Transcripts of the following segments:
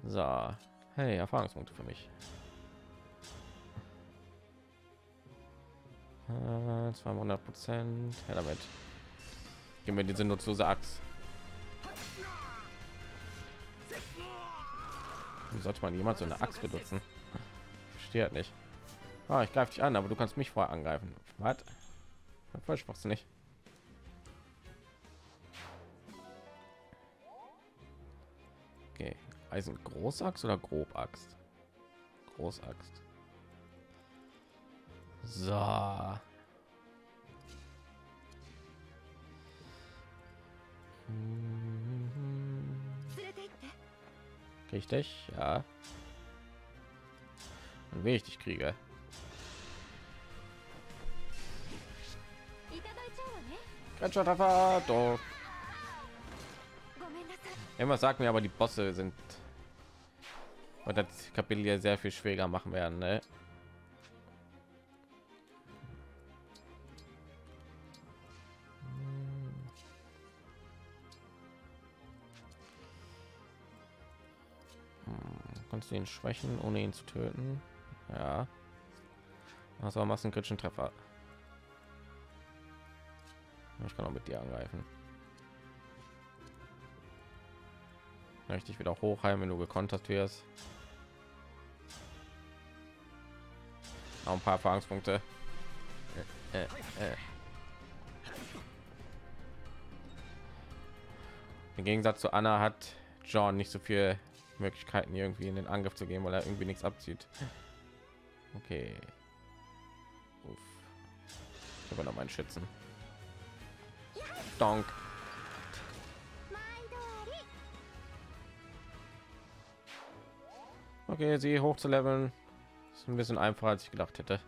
So, hey, Erfahrungspunkte für mich. 200%. Ja, damit. Gib mir diese nutzlose Axt. Wie sollte man jemand so eine Axt benutzen? Verstehe halt nicht. Ah, ich greife dich an, aber du kannst mich vorher angreifen. Was? Voll nicht. Okay, Eisen Großaxt oder Grobaxt? Großaxt. So. Richtig, ja. Und wie ich dich kriege. Treffer, doch. Immer sagt mir aber, die Bosse sind und das Kapitel hier sehr viel schwerer machen werden, ne? Kannst du ihn schwächen, ohne ihn zu töten? Ja. Also machst einen kritischen Treffer. Ich kann auch mit dir angreifen. Richtig wieder hochheilen, wenn du gekontert wirst. Auch ein paar Erfahrungspunkte. Im Gegensatz zu Anna hat John nicht so viel Möglichkeiten, irgendwie in den Angriff zu gehen, weil er irgendwie nichts abzieht. Okay. Uff. Ich habe noch meinen Schützen. Donk. Okay, sie hoch zu leveln ist ein bisschen einfacher, als ich gedacht hätte.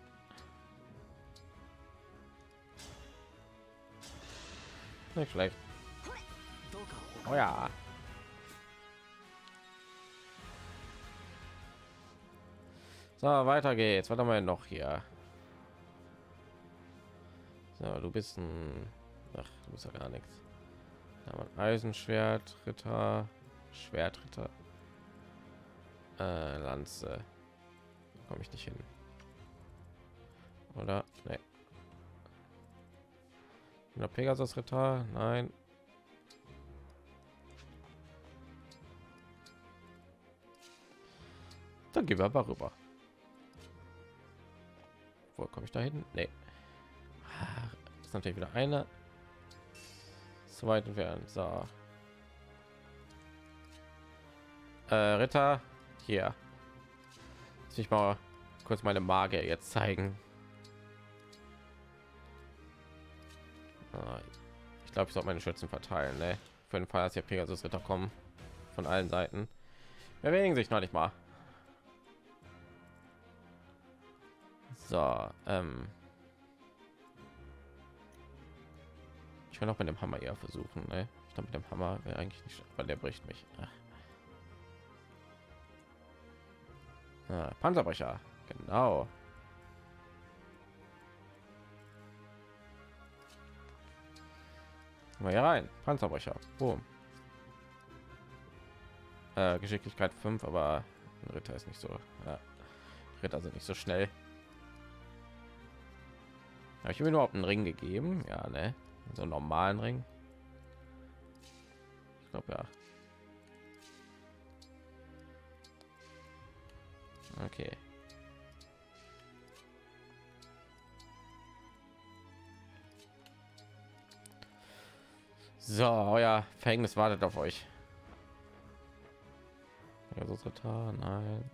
Nicht schlecht. Oh ja. So, weiter geht's. Was haben wir noch hier? So, du bist ein... Ach, du bist ja gar nichts. Eisenschwert, Ritter, Schwertritter, Lanze. Komme ich nicht hin. Oder? Nee. Der Pegasus Ritter? Nein. Dann gehen wir aber rüber. Wo komme ich da hin? Nee. Ist natürlich wieder eine. So weit entfernt. So. Ritter. Hier. Lass mich mal kurz meine Magier jetzt zeigen. Ich glaube, ich sollte meine Schützen verteilen, ne? Für den Fall, dass hier Pegasus Ritter kommen von allen Seiten. Bewegen sich noch nicht mal. So, ich will auch mit dem Hammer eher versuchen, ne? Ich glaube, mit dem Hammer wäre eigentlich nicht, weil der bricht mich. Panzerbrecher, genau. Mal hier rein, Panzerbrecher, boom. Geschicklichkeit 5, aber ein Ritter ist nicht so. Ja. Ritter sind nicht so schnell. Habe ich mir überhaupt einen Ring gegeben? Ja, ne? So einen normalen Ring. Ich glaube ja. Okay. So, euer Verhängnis wartet auf euch. Ja, so total, nein.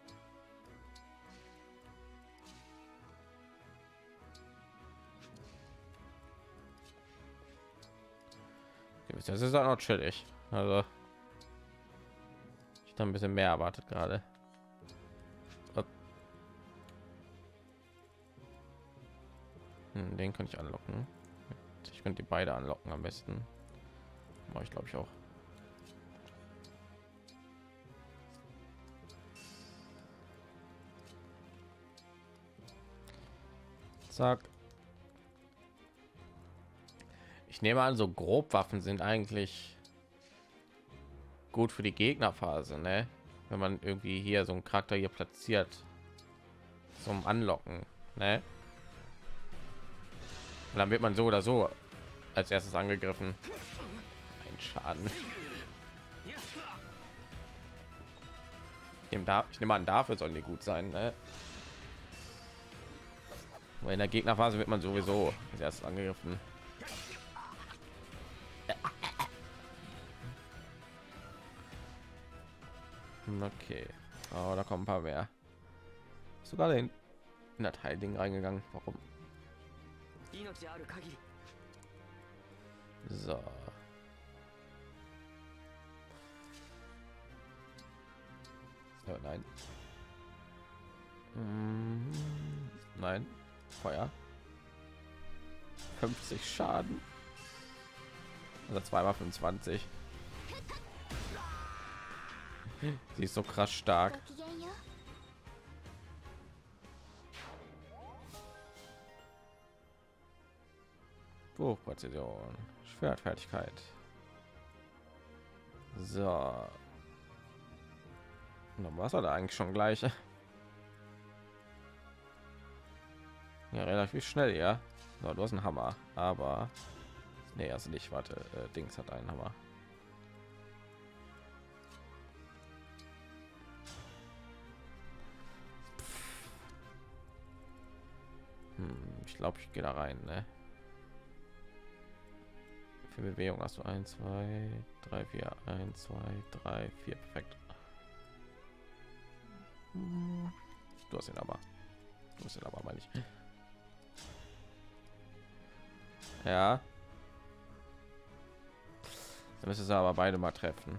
Das ist auch noch chillig. Also ich habe ein bisschen mehr erwartet gerade. Den kann ich anlocken. Ich könnte die beide anlocken am besten. Mache ich glaube ich auch. Zack. Ich nehme an, so Grobwaffen sind eigentlich gut für die Gegnerphase, ne? wenn man irgendwie hier so einen Charakter hier platziert zum Anlocken, ne? Und dann wird man so oder so als erstes angegriffen. Ein Schaden. Ich nehme an, dafür sollen die gut sein, ne? Weil in der Gegnerphase wird man sowieso als erstes angegriffen. Okay, oh, da kommen ein paar mehr. Sogar in das Teilding reingegangen. Warum? So. Ja, nein. Nein. Feuer. 50 Schaden. Also zweimal 25. Sie ist so krass stark. Buchpräzision, Schwertfertigkeit. So. Dann war es da eigentlich schon gleich. Ja, relativ schnell, ja. So, du hast einen Hammer, aber nee, also nicht. Warte, Dings hat einen Hammer. Ich glaube, ich gehe da rein, ne? Für Bewegung hast du 1, 2, 3, 4, 1, 2, 3, 4, perfekt. Du hast ihn aber. Du hast ihn aber, meine ich. Ja. Dann müsste es aber beide mal treffen.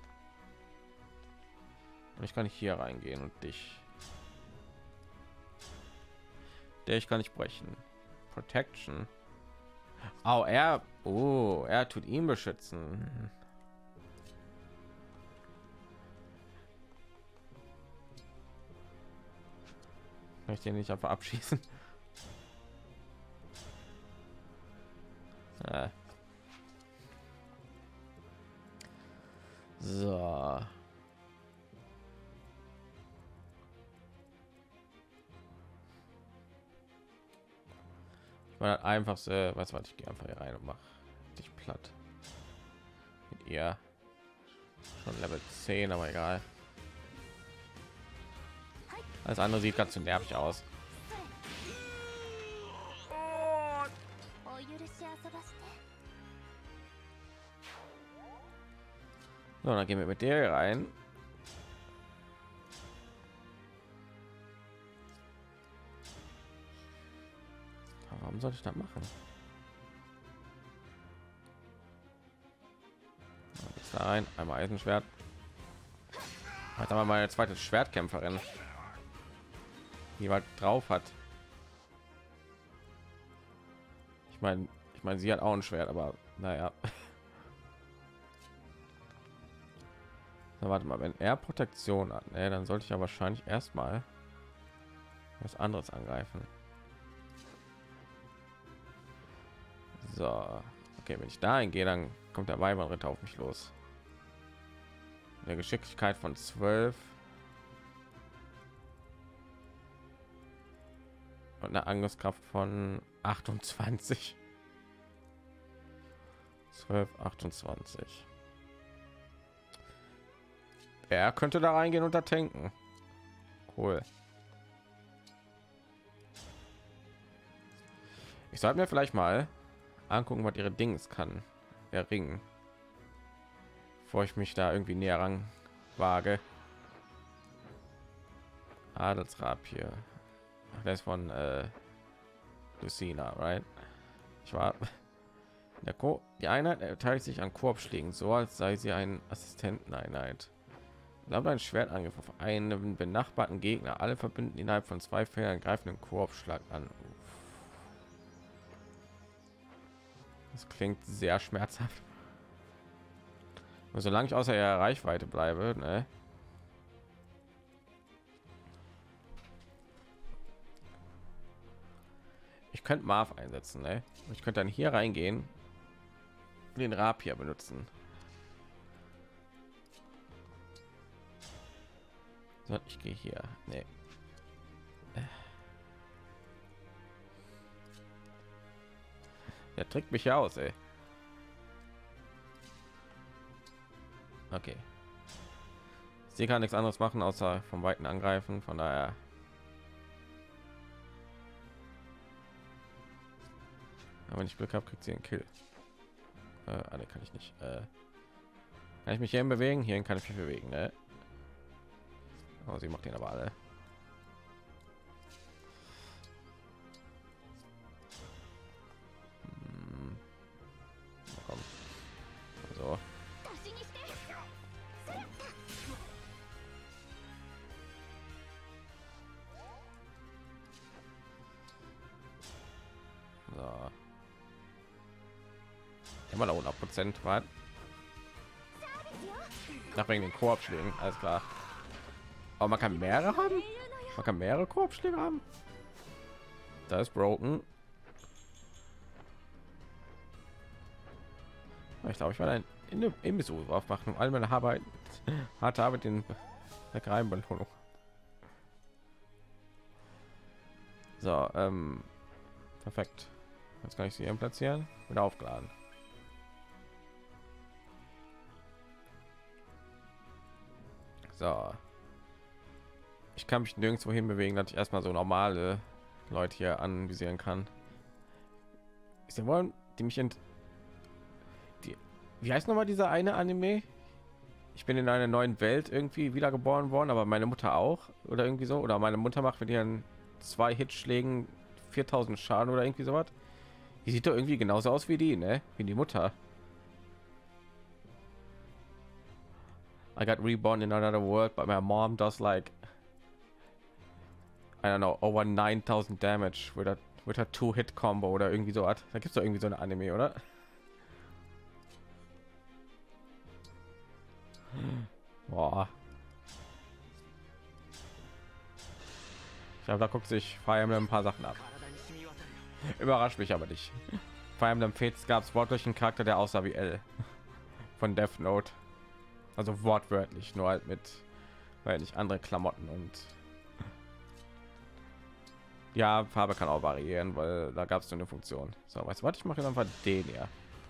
Und ich kann nicht hier reingehen und dich. Ich kann nicht brechen. Protection. Oh, er tut ihn beschützen. Kann ich den nicht einfach abschießen? So. Das einfachste, was ich gehe einfach hier rein und mache dich platt. Mit ihr schon Level 10, aber egal. Alles andere sieht ganz so nervig aus. So, dann gehen wir mit der rein. Warum sollte ich das machen? Jetzt da rein, einmal Eisenschwert. Hat aber meine zweite Schwertkämpferin, die was drauf hat. Ich meine, sie hat auch ein Schwert, aber naja. Na, warte mal, wenn er Protektion hat, ne, dann sollte ich ja wahrscheinlich erstmal was anderes angreifen. So, okay, wenn ich dahin gehe, dann kommt der Weibernritter auf mich los. Eine Geschicklichkeit von 12 und eine Angriffskraft von 28. 12, 28. Er könnte da reingehen und da tanken. Cool. Ich sollte mir vielleicht mal angucken, was ihre Dings kann. Erringen. Bevor ich mich da irgendwie näher ran wage. Adelsrapier. Der ist von Lucina, right? Ich war die Einheit erteilt sich an Korbschlägen, so als sei sie ein Assistenteneinheit. Glaubt ein Schwertangriff auf einen benachbarten Gegner. Alle Verbündeten innerhalb von 2 Feldern greifen den Korbschlag an. Das klingt sehr schmerzhaft. Und solange ich außer ihrer Reichweite bleibe, ne? Ich könnte Marv einsetzen, ne? Ich könnte dann hier reingehen, den Rapier benutzen. So, ich gehe hier. Nee. Der trägt mich ja aus, ey. Okay. Sie kann nichts anderes machen, außer vom Weiten angreifen. Von daher. Aber wenn ich Glück habe, kriegt sie einen Kill. Alle kann ich nicht. Kann ich mich hier bewegen? Hierhin kann ich mich bewegen. Ne? Oh, sie macht den aber alle. Komm. So. So. Immer noch 100% war. Nach wegen den Korbschlägen, alles klar. Aber man kann mehrere haben. Man kann mehrere Korbschläge haben. Da ist broken. Ich glaube, ich war ein in dem Imbiss aufmachen. All meine Arbeit, harte Arbeit in der Belohnung. So, perfekt. Jetzt kann ich sie hier platzieren. Wieder aufgeladen. So. Ich kann mich nirgendwo hin bewegen, dass ich erstmal so normale Leute hier anvisieren kann. Sie wollen die mich wie heißt noch mal dieser eine Anime? Ich bin in einer neuen Welt irgendwie wiedergeboren worden, aber meine Mutter auch oder irgendwie so, oder meine Mutter macht mit ihren 2 Hitschlägen 4000 Schaden oder irgendwie sowas. Die sieht doch irgendwie genauso aus wie die, ne? Wie die Mutter. I got reborn in another world, but my mom does like I don't know over 9000 damage with a 2-Hit Combo oder irgendwie so. Da gibt es doch irgendwie so eine Anime, oder? Boah. Ich glaube, da guckt sich Fire Emblem ein paar Sachen ab. Überrascht mich aber nicht. Fire Emblem Fates gab es wortwörtlich einen Charakter, der aussah wie L von Death Note. Also wortwörtlich, nur halt mit, weil nicht andere Klamotten und ja, Farbe kann auch variieren, weil da gab es so eine Funktion. So, weißt du was? Ich mache jetzt einfach den hier.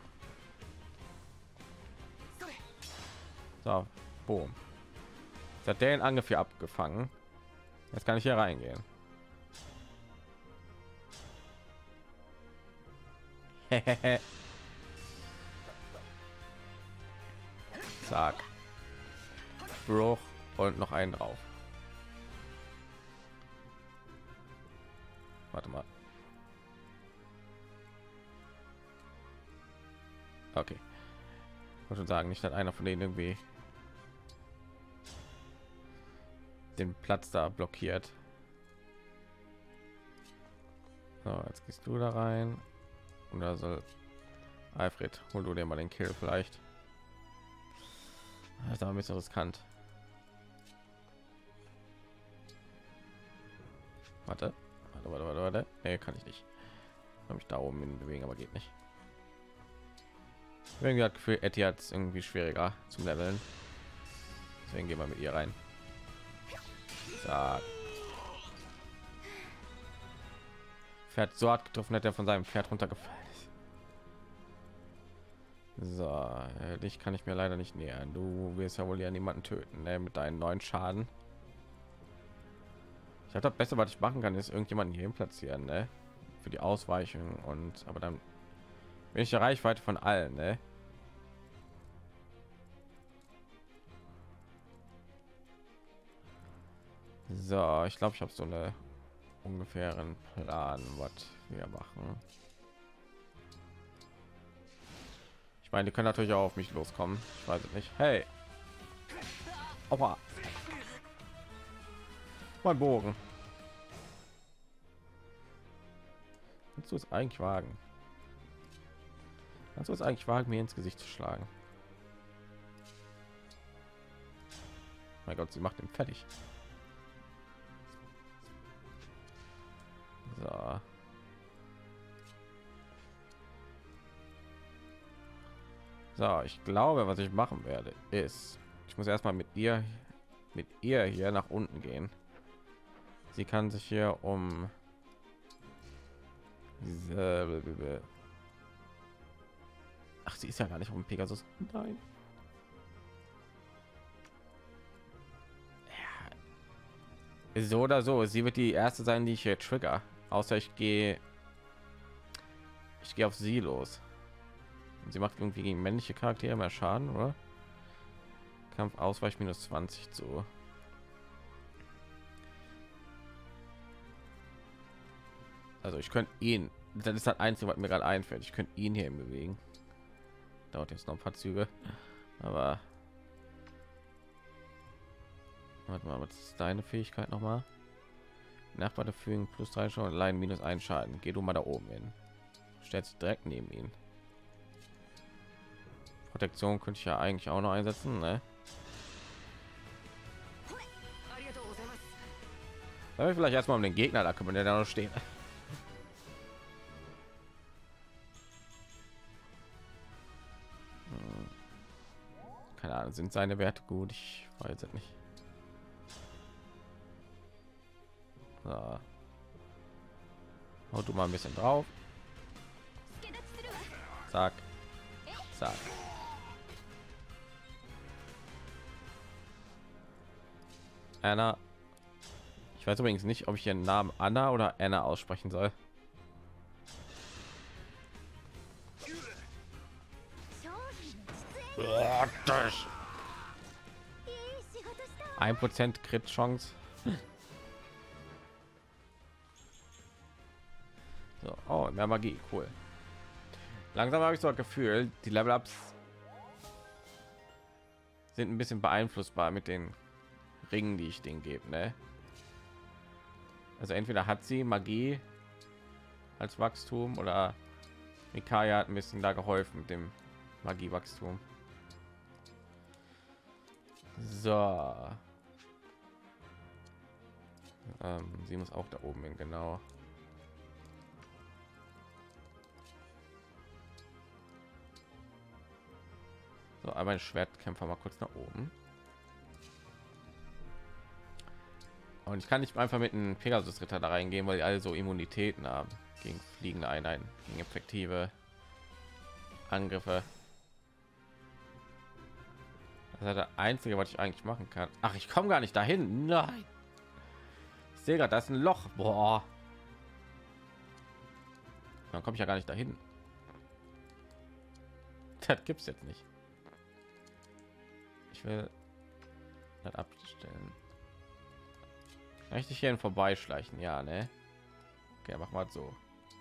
So, boom. Jetzt hat der den Angriff hier abgefangen. Jetzt kann ich hier reingehen. Zack. Bruch und noch einen drauf. Warte mal. Okay. Ich muss schon sagen, nicht, dass einer von denen irgendwie den Platz da blockiert. So, jetzt gehst du da rein. Und da soll Alfred, hol du dir mal den Kill vielleicht. Das ist aber ein bisschen riskant. Warte. Warte. Nee, kann ich nicht. Kann mich da oben hin bewegen, aber geht nicht. Irgendwie hat Gefühl, Etty hat es irgendwie schwieriger zum Leveln. Deswegen gehen wir mit ihr rein. Zack. Pferd so hart getroffen, hat er von seinem Pferd runtergefallen ist. So, dich kann ich mir leider nicht nähern. Du wirst ja wohl ja niemanden töten, ne, mit deinen 9 Schaden. Ich habe das Beste, was ich machen kann, ist irgendjemanden hier platzieren, ne, für die Ausweichung und aber dann bin ich der Reichweite von allen, ne? So, ich glaube, ich habe so eine ungefähren Plan, was wir machen. Ich meine, die können natürlich auch auf mich loskommen. Ich weiß es nicht. Hey, aua, mein Bogen. Kannst du es eigentlich wagen? Kannst du es eigentlich wagen, mir ins Gesicht zu schlagen? Mein Gott, sie macht ihn fertig. So. So, ich glaube, was ich machen werde, ist, ich muss erstmal mit ihr mit ihr hier nach unten gehen. Sie kann sich hier um diese, ach, sie ist ja gar nicht um Pegasus. Nein. Ja. So oder so, sie wird die erste sein, die ich hier trigger. Außer ich gehe auf sie los. Und sie macht irgendwie gegen männliche Charaktere mehr Schaden, oder? Kampf Ausweich minus 20 zu. Also ich könnte ihn, das ist das Einzige, was mir gerade einfällt. Ich könnte ihn hier bewegen. Dauert jetzt noch ein paar Züge, aber warte mal, was ist deine Fähigkeit noch mal? Nachbar fügen plus 3 schon, allein minus 1 Schaden. Geh du mal da oben hin. Stellt sich direkt neben ihn. Protektion könnte ich ja eigentlich auch noch einsetzen, ne? Aber vielleicht erstmal um den Gegner, da können wir da noch stehen. Keine Ahnung, sind seine Werte gut? Ich weiß es nicht. So. Hau du mal ein bisschen drauf. Zack. Zack. Anna. Ich weiß übrigens nicht, ob ich ihren Namen Anna oder Anna aussprechen soll. 1% Crit-Chance. So, oh, mehr Magie, cool. Langsam habe ich so ein Gefühl, die Level-Ups sind ein bisschen beeinflussbar mit den Ringen, die ich denen gebe, ne? Also entweder hat sie Magie als Wachstum oder Mikaya hat ein bisschen da geholfen mit dem Magiewachstum. So. Sie muss auch da oben hin, genau. So, aber ein Schwertkämpfer mal kurz nach oben. Und ich kann nicht einfach mit einem Pegasus Ritter da reingehen, weil die alle so Immunitäten haben gegen fliegende Einheiten, gegen effektive Angriffe. Das ist der einzige, was ich eigentlich machen kann. Ach, ich komme gar nicht dahin. Nein. Ich sehe gerade, da ist ein Loch. Boah. Dann komme ich ja gar nicht dahin. Das gibt's jetzt nicht. Ich will das abstellen. Richtig hier vorbeischleichen, ja, ne? Okay, mach mal so.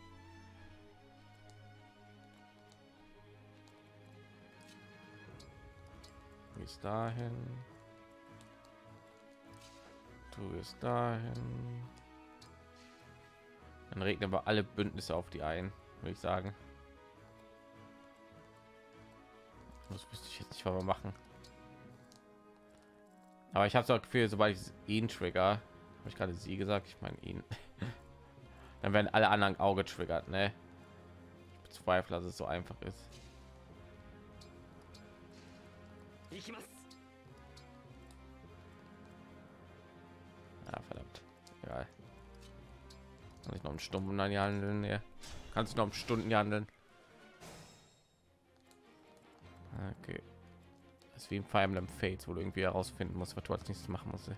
Bis dahin. Du bist dahin. Dann regnen wir alle Bündnisse auf die ein, würde ich sagen. Das wüsste ich jetzt nicht, was wir machen. Aber ich habe so Gefühl, sobald ich ihn trigger, habe ich gerade sie gesagt, ich meine ihn, dann werden alle anderen Auge triggert, ne? Ich bezweifle, dass es so einfach ist. Ja, verdammt. Egal. Kann ich noch einen Stunden handeln? Ja. Kannst du noch Stunden handeln? Okay. Das ist wie ein Fire Emblem Fates, wo du irgendwie herausfinden musst, was du als nächstes machen musst.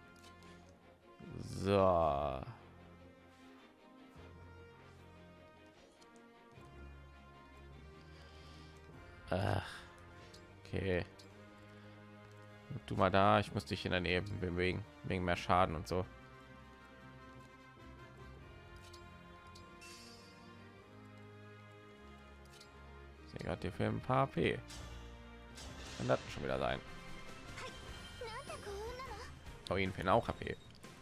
So. Ach. Okay. Du mal da, ich muss dich in der Nähe bewegen, wegen mehr Schaden und so. Sie hat dir für ein paar AP. Kann das schon wieder sein. Oh, ihn fehlen auch HP.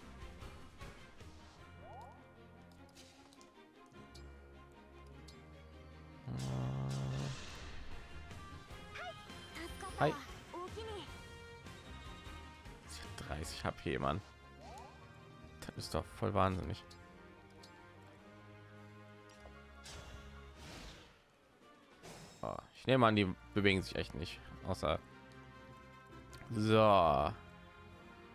Hi. 30 HP, Mann. Das ist doch voll wahnsinnig. Oh, ich nehme an, die bewegen sich echt nicht, außer so.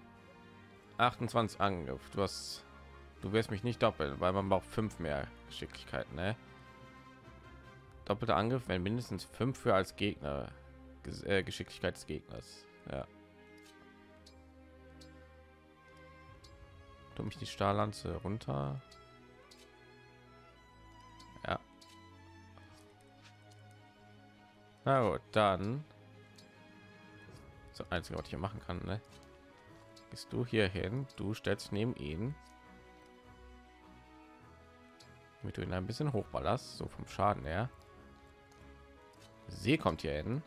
28 Angriff. Du wirst mich nicht doppeln, weil man braucht 5 mehr Geschicklichkeit, ne? Doppelter Angriff, wenn mindestens 5 für als Gegner Geschicklichkeit des Gegners. Ja. Tu mich die Stahllanze runter. Ja. Na gut, dann das Einzige, was ich hier machen kann, ne? Gehst du hier hin, du stellst neben ihn, damit du ihn ein bisschen hochballerst, so vom Schaden her. Sie kommt hier hin.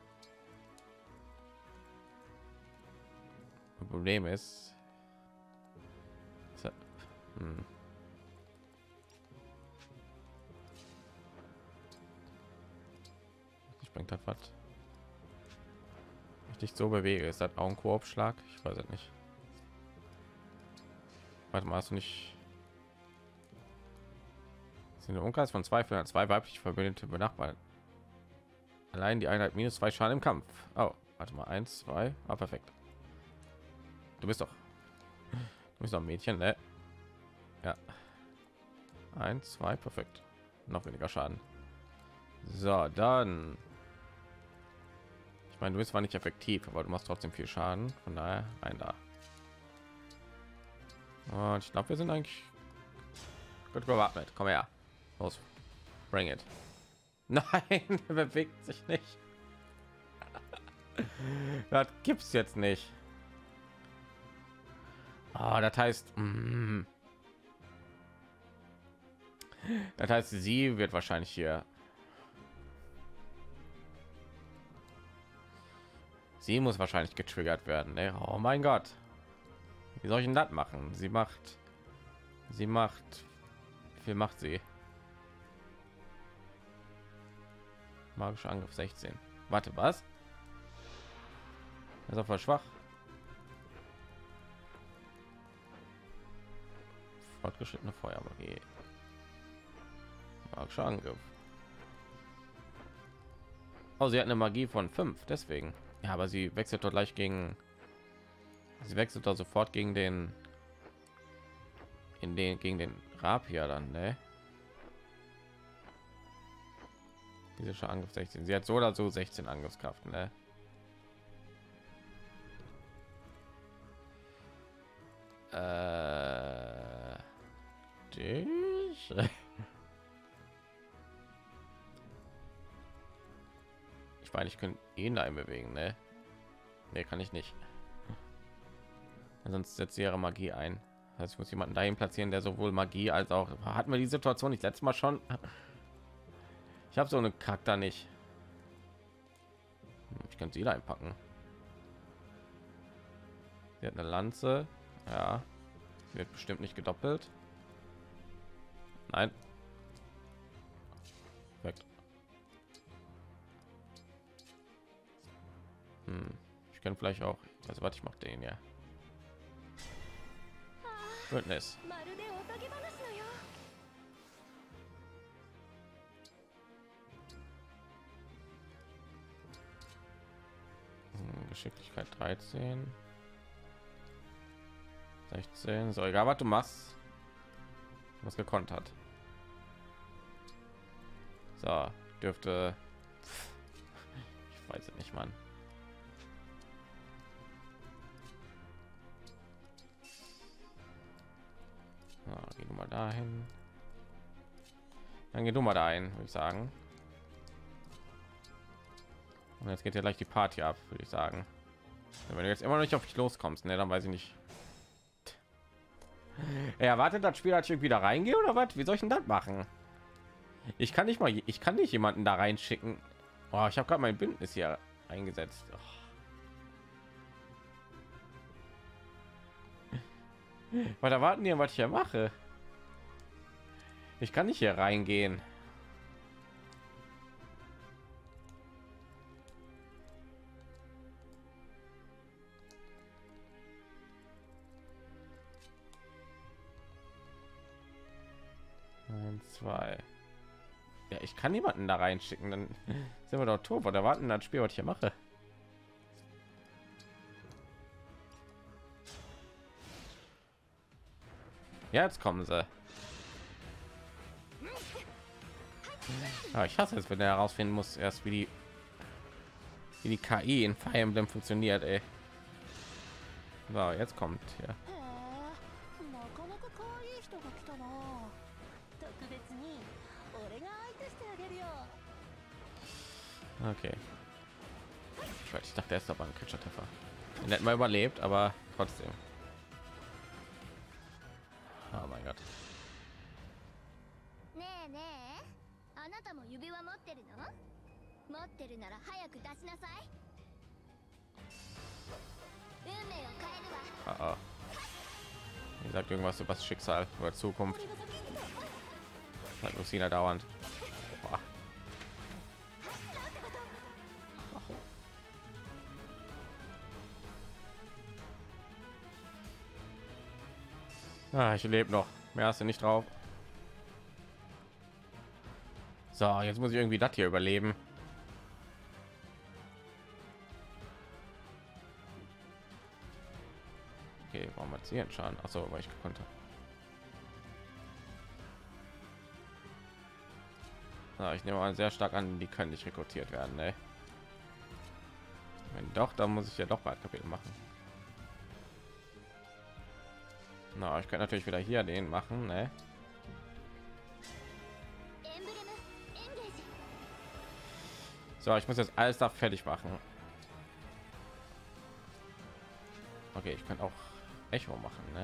Das Problem ist, ich bringt das was. Ich dich so bewege, ist das auch ein Koop-Schlag? Ich weiß es nicht. Warte mal, hast du nicht sind im Umkreis von 2 für 2 weibliche Verbündete benachbart. Allein die Einheit -2 Schaden im Kampf. Oh, warte mal, 1, 2, ah, perfekt. Du bist doch ein Mädchen, ne? Ja. 1, 2, perfekt. Noch weniger Schaden. So, dann. Ich meine, du bist zwar nicht effektiv, aber du machst trotzdem viel Schaden. Von daher ein da. Und ich glaube, wir sind eigentlich gut gewappnet. Komm her. Los. Bring it. Nein, er bewegt sich nicht. Das gibt's jetzt nicht. Das heißt, das heißt, sie wird wahrscheinlich hier. Sie muss wahrscheinlich getriggert werden. Ne? Oh mein Gott. Wie soll ich denn das machen? Sie macht. Wie viel macht sie? Magischer Angriff 16. Warte, was? Das ist auch voll schwach. Fortgeschrittene Feuermagie. Magischer Angriff. Oh, sie hat eine Magie von 5, deswegen. Ja, aber sie wechselt doch gleich gegen. Sie wechselt doch sofort gegen den. Gegen den Rapier dann, ne? Diese Angriff 16. Sie hat so oder so 16 Angriffskraft, ne? Ich meine, ich könnte ihn da bewegen, ne? Nee, kann ich nicht. Sonst setzt sie ihre Magie ein. Also ich muss jemanden dahin platzieren, der sowohl Magie als auch hatten wir die Situation nicht letztes Mal schon. Ich habe so eine Charakter nicht. Ich kann sie da einpacken. Sie hat eine Lanze. Ja, sie wird bestimmt nicht gedoppelt. Nein. Perfekt. Ich kann vielleicht auch. Also was ich mache den ja. Bündnis. Geschicklichkeit 13. 16. So, egal was du machst. Was gekonnt hat. So, dürfte. Ich weiß es nicht, Mann. So, geh du mal dahin. Dann geh du mal dahin, würde ich sagen. Und jetzt geht ja gleich die Party ab, würde ich sagen. Wenn du jetzt immer noch nicht auf dich loskommst, ne, dann weiß ich nicht. Er erwartet das Spiel, als ich irgendwie da reingehe oder was? Wie soll ich denn das machen? Ich kann nicht jemanden da reinschicken. Oh, ich habe gerade mein Bündnis hier eingesetzt. Oh. Was erwarten die, was ich hier mache? Ich kann nicht hier reingehen. Zwei. Ja, ich kann niemanden da reinschicken, dann sind wir doch tot. Was erwarten das Spiel, was ich hier mache? Ja, jetzt kommen sie. Aber ich hasse es, wenn er herausfinden muss, erst wie die KI in Fire Emblem funktioniert, ey. So, jetzt kommt ja. Okay. Ich dachte erst aber ein Catcher-Treffer. Den hätten wir überlebt, aber trotzdem. Oh mein Gott. ねえねえ、あなたも指輪持ってるの？持ってるなら早く出しなさい。運命を変えるわ。 Ah, ah. Ihr sagt irgendwas über das Schicksal oder Zukunft. Sagt Lucina dauernd. Boah. Ah, ich lebe noch. Mehr hast du nicht drauf. So, jetzt muss ich irgendwie das hier überleben. Okay, warum hat sie einen Schaden? Achso, weil ich gekonnt habe. So, ich nehme mal sehr stark an, die können nicht rekrutiert werden, ne? Wenn doch, dann muss ich ja doch bald Kapitel machen. Na, ich kann natürlich wieder hier den machen, ne? So, ich muss jetzt alles da fertig machen. Okay, ich kann auch Echo machen, ne?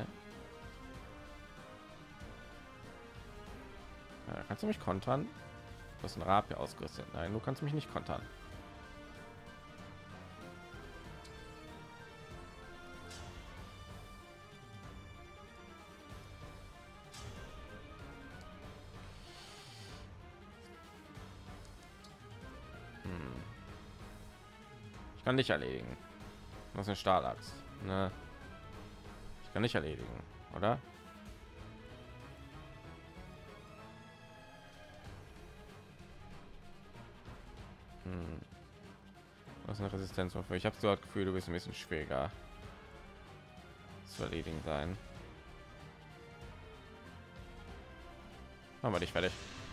Ja, kannst du mich kontern? Du hast ein Rapier ausgerüstet. Nein, du kannst mich nicht kontern. Ich kann nicht erledigen. Das ist eine Stahlachs. Ne? Ich kann nicht erledigen, oder? Was ist eine Resistenz für? Ich habe so das Gefühl, du bist ein bisschen schwieriger zu erledigen sein. Machen wir dich fertig.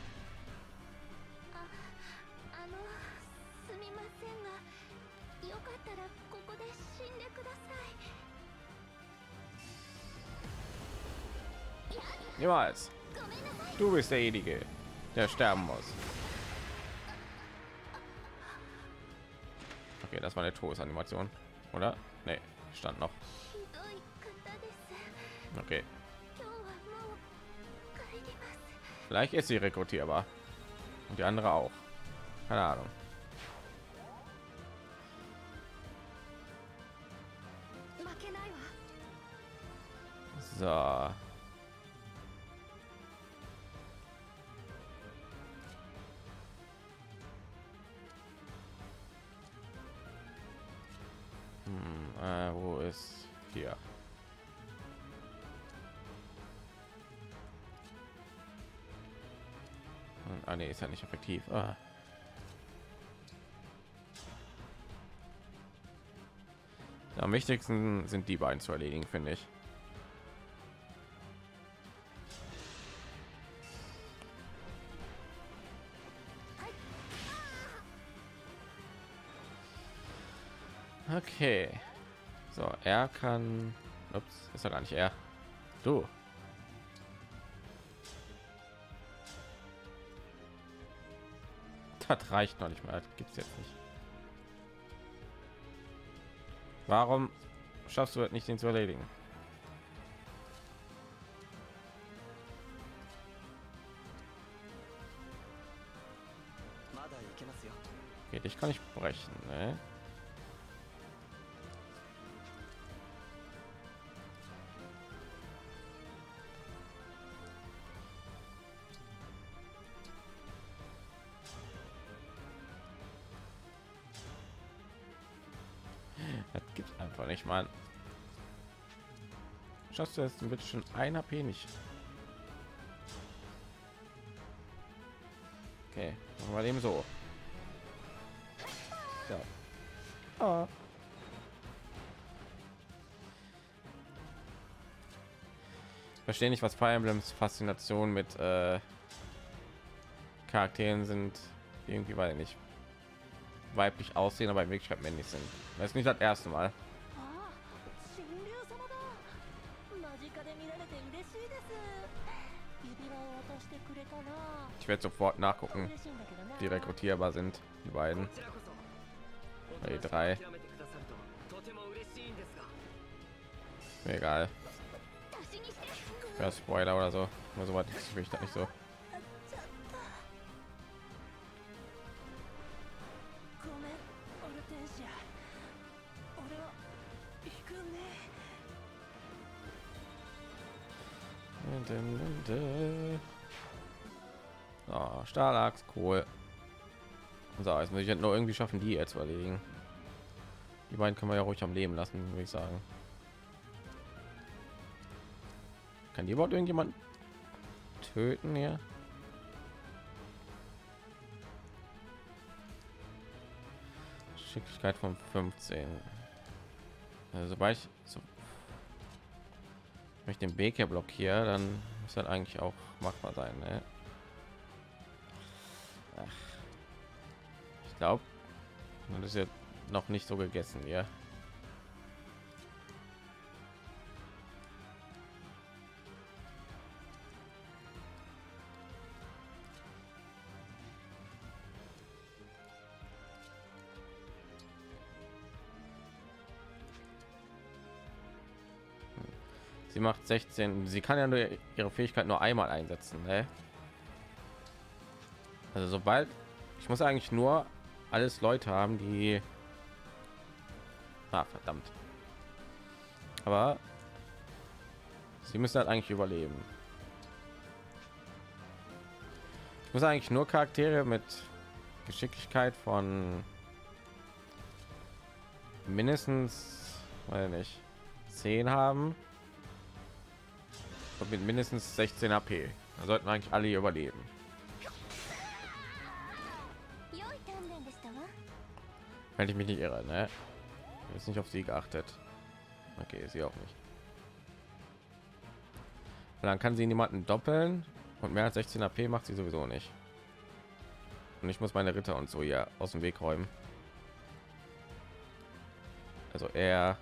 Niemals. Du bist derjenige, der sterben muss. Okay, das war eine Todesanimation, oder? Nee, stand noch. Okay. Vielleicht ist sie rekrutierbar. Und die andere auch. Keine Ahnung. So. Wo ist hier? Ah, nee, ist ja nicht effektiv. Ah. Am wichtigsten sind die beiden zu erledigen, finde ich. Okay. So, er kann. Ups, ist ja gar nicht er. Du. Das reicht noch nicht mal. Gibt es jetzt nicht. Warum schaffst du es nicht, den zu erledigen? Okay, dich kann ich brechen, ne? Das gibt einfach nicht, mal. Schaffst du jetzt ein bisschen ein HP nicht? Okay, machen wir dem so. Ja. Oh. Verstehe nicht, was Fire Emblems Faszination mit Charakteren sind, die irgendwie, weil nicht weiblich aussehen, aber in Wirklichkeit männlich sind. Das ist nicht das erste Mal. ああ、神竜様だ。間近で見られて嬉しいです。指輪を渡してくれたな。 Ich werde sofort nachgucken, 嬉しいんだけどな。 die rekrutierbar sind, die beiden. こちらこそ Die drei. 諦めてくださるととても嬉しいんですが Mir egal. 足にして。 Ja, Spoiler oder so. Nur so weit will ich da nicht so. あっちゃった。ごめん、オルテンシア。俺は行くね。 Oh, Stahlachs, cool. So, jetzt muss ich nur irgendwie schaffen, die jetzt zu erledigen. Die beiden können wir ja ruhig am Leben lassen, würde ich sagen. Kann die überhaupt irgendjemand töten hier? Geschicklichkeit von 15. Also, sobald wenn ich den Weg hier blockiere, dann muss das eigentlich auch machbar sein. Ne? Ach. Ich glaube, das ist ja noch nicht so gegessen hier. Sie macht 16. Sie kann ja nur ihre Fähigkeit nur einmal einsetzen. Ne? Also sobald ich muss eigentlich nur alles Leute haben, die verdammt. Aber sie müssen halt eigentlich überleben. Ich muss eigentlich nur Charaktere mit Geschicklichkeit von mindestens, weiß nicht, 10 haben. Und mit mindestens 16 AP. Da sollten eigentlich alle hier überleben. Wenn ich mich nicht irre, ne? Ist nicht auf sie geachtet. Okay, sie auch nicht. Und dann kann sie niemanden doppeln und mehr als 16 AP macht sie sowieso nicht. Und ich muss meine Ritter und so hier aus dem Weg räumen. Also er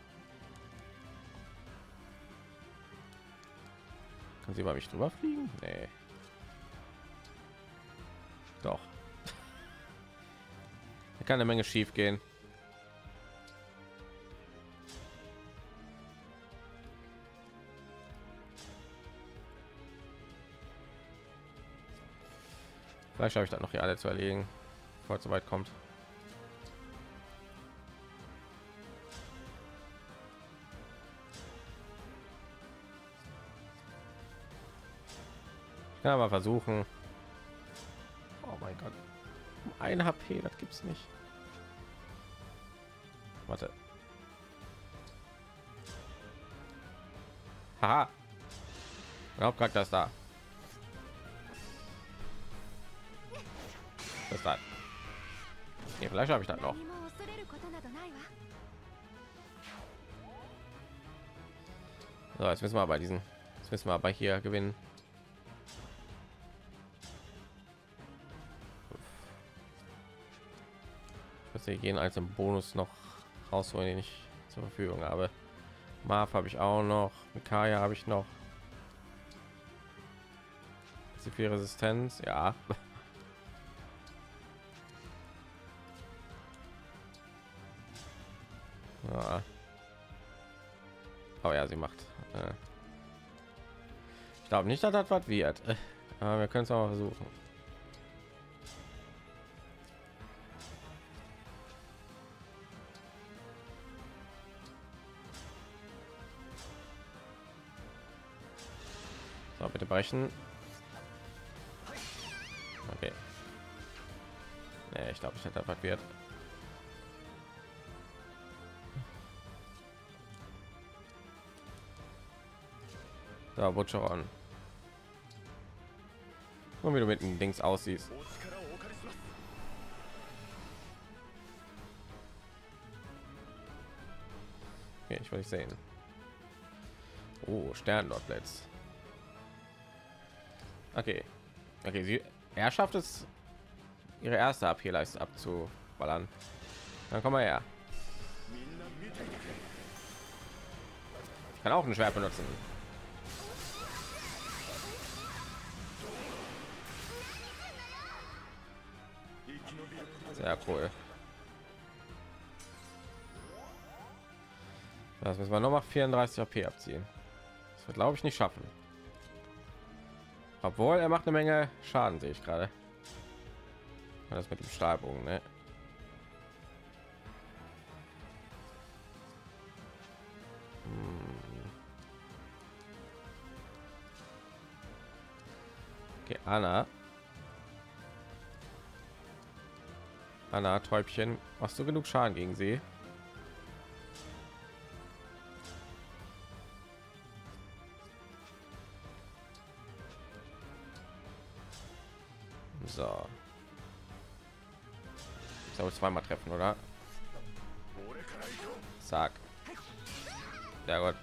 kann sie bei mich drüber fliegen? Nee. Doch. Da kann eine Menge schief gehen. Vielleicht habe ich dann noch hier alle zu erledigen, bevor es so weit kommt. Ja, mal versuchen. Oh mein Gott. 1 HP, das gibt's nicht. Warte. Haha. Der Hauptcharakter ist da. Das ist das. Okay, vielleicht habe ich das noch. So, jetzt müssen wir bei diesen. Jetzt müssen wir aber hier gewinnen. Ich gehen als im Bonus noch rausholen, den ich zur Verfügung habe. Marv habe ich auch noch, Mikaya habe ich noch. Sie viel Resistenz, ja. Ja. Oh ja, sie macht. Ich glaube nicht, dass das was wird. Aber wir können es auch mal versuchen. So, bitte brechen. Okay. Nee, ich glaube, ich hätte was wird. Da Butcheron. Und wie du mit dem Dings aussiehst. Okay, ich will nicht sehen. Oh, Sternlordblitz. Okay. Okay, er schafft es, ihre erste AP-Leiste abzuballern. Dann komm mal her. Ich kann auch ein Schwert benutzen. Sehr cool. Das müssen wir noch mal 34 AP abziehen. Das wird, glaube ich, nicht schaffen. Obwohl er macht eine Menge Schaden, sehe ich gerade. Das mit dem Stahlbogen, ne? Okay, Anna. Anna, Täubchen, machst du genug Schaden gegen sie? So. Ich soll zweimal treffen, oder? Zack. Ja gut.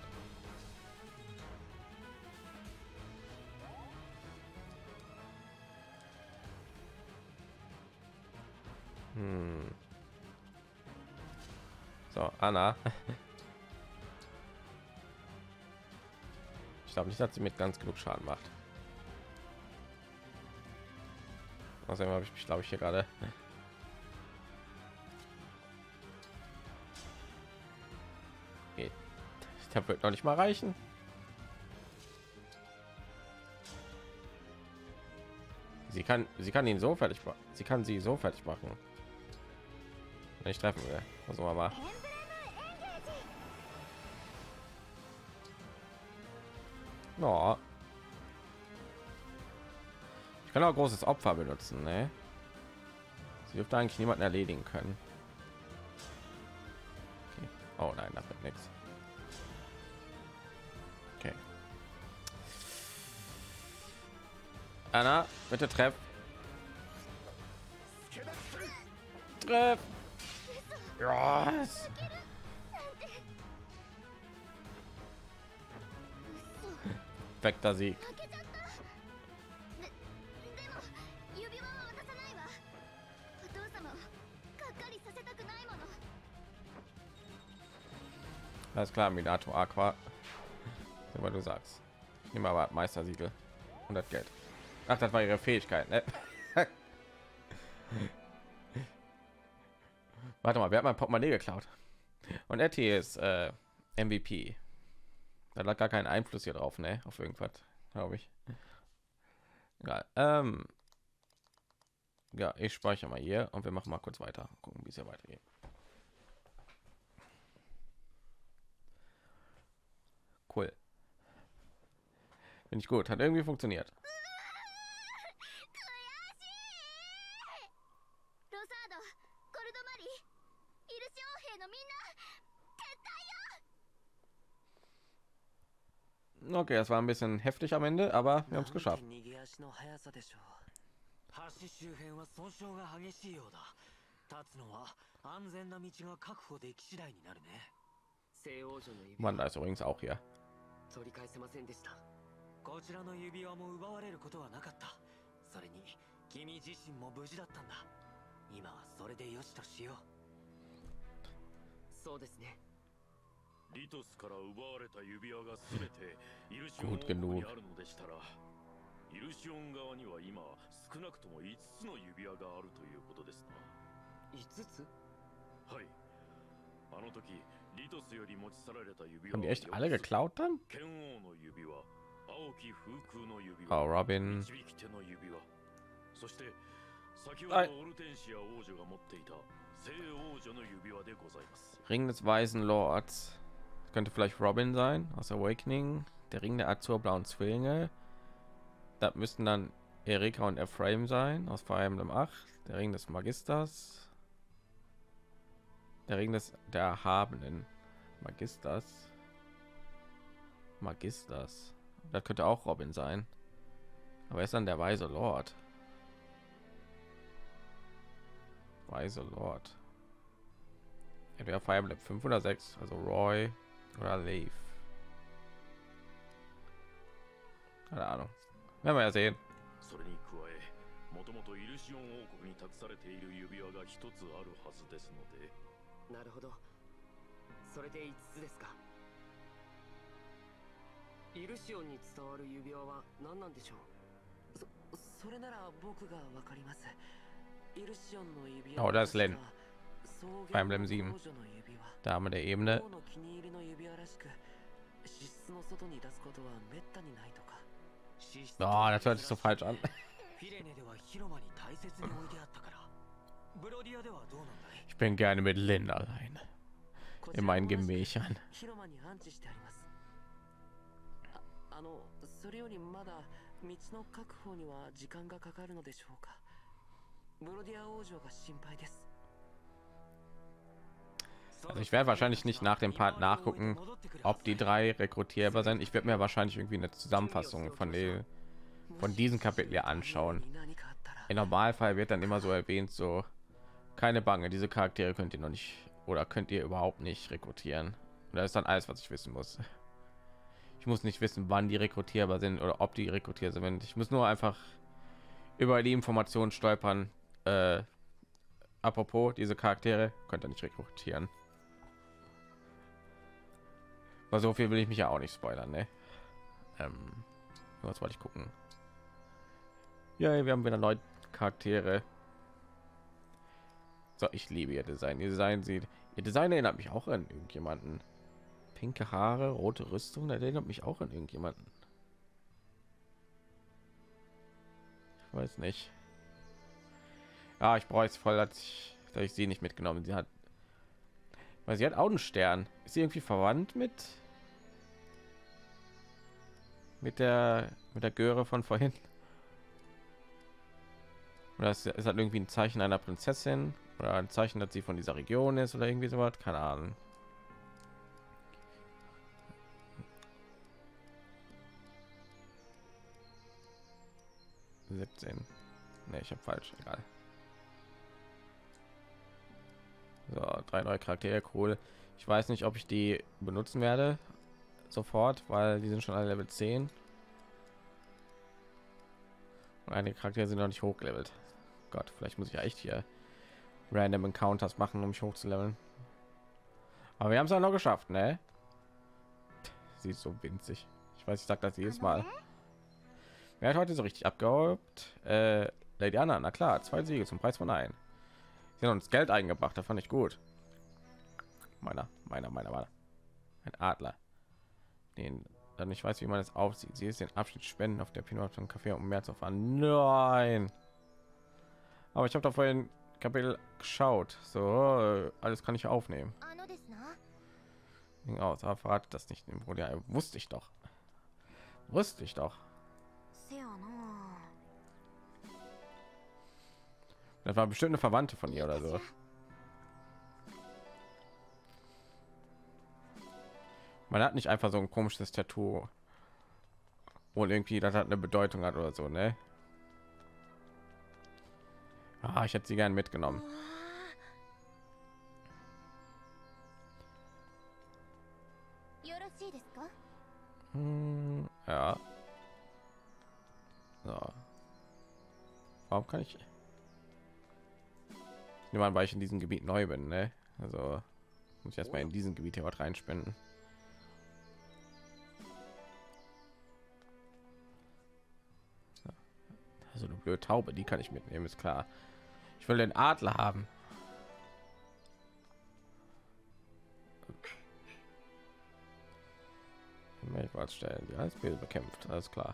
So, Anna. Ich glaube nicht, dass sie mit ganz genug Schaden macht. Außerdem habe ich mich, glaube ich, hier gerade. Okay. Das wird noch nicht mal reichen. Sie kann ihn so fertig machen. Sie kann sie so fertig machen. Wenn ich treffen will. Versuchen wir mal. No. Ich kann auch großes Opfer benutzen, ne? Sie dürfte eigentlich niemanden erledigen können. Okay. Oh nein, das wird nichts. Okay. Anna, bitte treff. Treff. Yes. Perfekter Sieg. Alles klar, Minato Aqua. Aber du sagst. Ich nehme aber Meistersiegel. 100 Geld. Ach, das war ihre Fähigkeit, ne? Warte mal, wer hat mein Portemonnaie geklaut? Und Etty ist MVP. Da lag gar keinen Einfluss hier drauf, ne? Auf irgendwas, glaube ich. Egal. Ja, ich speichere mal hier und wir machen mal kurz weiter. Gucken, wie es hier weitergeht. Cool. Finde ich gut. Hat irgendwie funktioniert. Okay, das war ein bisschen heftig am Ende, aber wir haben es geschafft. 橋周辺は損傷が激しいようだ。立つのは安全な道が確保でき次第になるね。聖王女の指 Mann, da ist übrigens auch hier. 取り返せませんでした。こちらの指輪も奪われることはなかった。それに君自身も無事だったんだ。今はそれでよしとしよう。そうですね。リトスから奪われた指輪がすべてイルシオン王にあるのでしたら、イルシオン側には今少なくとも5つの指輪があるということですな。5つ？はい。あの時リトスより持ち去られた指輪 Haben die echt alle geklaut dann? 剣王の指輪、青き風空の指 Oh, 輪、 Robin. 導き手の指輪、そして先ほどオルテンシア王女が持っていた聖王女の指輪でございます。 Ring des Weisen Lords. Könnte vielleicht Robin sein aus Awakening. Der Ring der azurblauen Zwillinge. Das müssten dann Erika und Ephraim sein aus Fire Emblem 8. Der Ring des Magisters. Der Ring des der Erhabenen Magisters. Das könnte auch Robin sein. Aber er ist dann der weise Lord. Weise Lord. Entweder Fire Emblem 5 oder 6, also Roy oder Leif. Keine Ahnung. Werden wir ja sehen. シオン王国に託されている指輪が一つあるはずですので。 なるほど。それで5つですか。イルシオンに伝わる指輪は何なんでしょう。それなら僕がわかります。イルシオンの指輪。 Oh, das ist Len. Fire Emblem 7. Dame der Ebene. Oh, das hört sich so falsch an. Ich bin gerne mit Lin allein in meinen Gemächern. それよりまだ道の確保には時間がかかるのでしょうか。ブロディア王女が心配です。 Also ich werde wahrscheinlich nicht nach dem Part nachgucken, ob die 3 rekrutierbar sind. Ich werde mir wahrscheinlich irgendwie eine Zusammenfassung von diesen Kapitel hier anschauen. Im Normalfall wird dann immer so erwähnt, so keine Bange, diese Charaktere könnt ihr noch nicht oder könnt ihr überhaupt nicht rekrutieren. Und das ist dann alles, was ich wissen muss. Ich muss nicht wissen, wann die rekrutierbar sind oder ob die rekrutierbar sind. Ich muss nur einfach über die Informationen stolpern. Apropos, diese Charaktere könnt ihr nicht rekrutieren. Aber so viel will ich mich ja auch nicht spoilern, ne? Was wollte ich gucken? Ja, wir haben wieder neue Charaktere. So, ich liebe ihr Design. Ihr Design erinnert mich auch an irgendjemanden. Pinke Haare, rote Rüstung, das erinnert mich auch an irgendjemanden. Ich weiß nicht. Ja, ich brauche jetzt voll, dass ich sie nicht mitgenommen. Sie hat, weil sie hat auch einen Stern. Ist sie irgendwie verwandt mit der Göre von vorhin? Oder ist halt irgendwie ein Zeichen einer Prinzessin oder ein Zeichen, dass sie von dieser Region ist oder irgendwie sowas? Keine Ahnung. Ne, ich habe falsch. Egal. So, 3 neue Charaktere, cool. Ich weiß nicht, ob ich die benutzen werde sofort, weil die sind schon alle Level 10. Und einige Charaktere sind noch nicht hochgelevelt. Gott, vielleicht muss ich ja echt hier random Encounters machen, um mich hochzuleveln. Aber wir haben es auch noch geschafft, ne? Sie ist so winzig. Ich weiß, ich sag das jedes Mal. Wer hat heute so richtig abgehobt? Lady Anna, na klar, 2 Siege zum Preis von 1. Sie haben uns Geld eingebracht, das fand ich gut. Meiner. Ein Adler. Den dann ich weiß, wie man es aufsieht. Sie ist den Abschnitt spenden auf der Pinot und Kaffee um mehr zu erfahren. Nein. Aber ich habe da vorhin Kapitel geschaut. So, alles kann ich aufnehmen. Aus, aber verratet das nicht. Ja, wusste ich doch. Das war bestimmt eine Verwandte von ihr oder so. Man hat nicht einfach so ein komisches Tattoo und irgendwie das hat eine Bedeutung hat oder so, ne? Ah, ich hätte sie gern mitgenommen. Ja. So. Warum kann ich? Niemand, weil ich in diesem Gebiet neu bin, ne? Also muss ich erstmal in diesem Gebiet hier was reinspenden. Also eine blöde Taube, die kann ich mitnehmen, ist klar. Ich will den Adler haben. Stellen, die Eisbälle bekämpft, alles klar.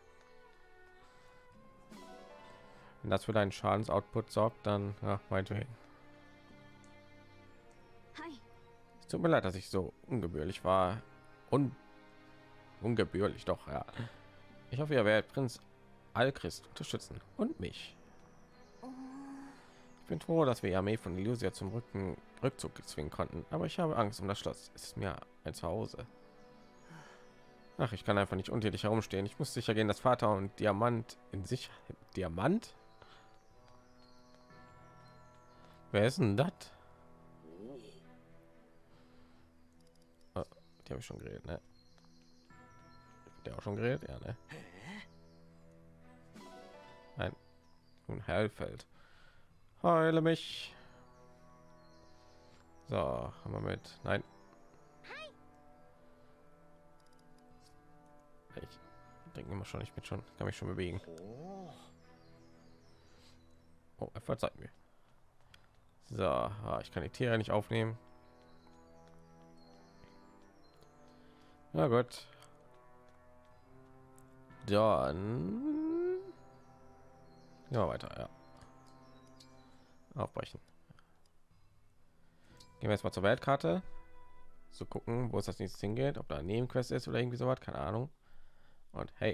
Wenn das für deinen Schadensoutput sorgt, dann ja, meinetwegen. Es tut mir leid, dass ich so ungebührlich war. Ungebührlich doch, ja. Ich hoffe, ihr werdet Prinz Alchrist unterstützen und mich. Ich bin froh, dass wir die Armee von Illusia zum Rückzug zwingen konnten, aber ich habe Angst um das Schloss. Es ist mir ein Zuhause. Ach, ich kann einfach nicht unter dich herumstehen. Ich muss sicher gehen, dass Vater und Diamant in sich Diamant. Wer ist denn das? Oh, die habe ich schon geredet, ne? Der auch schon geredet, ja, ne? Nein, Nun Heilfeld. Heile mich. So, haben wir mit. Nein. Ich denke immer schon, ich bin schon, kann mich schon bewegen. Oh, er verzeiht mir. So, ich kann die Tiere nicht aufnehmen. Na gut. Dann ja weiter, ja. Aufbrechen. Gehen wir jetzt mal zur Weltkarte. So gucken, wo es das nächste hingeht, ob da eine Nebenquest ist oder irgendwie so was, keine Ahnung. Und hey.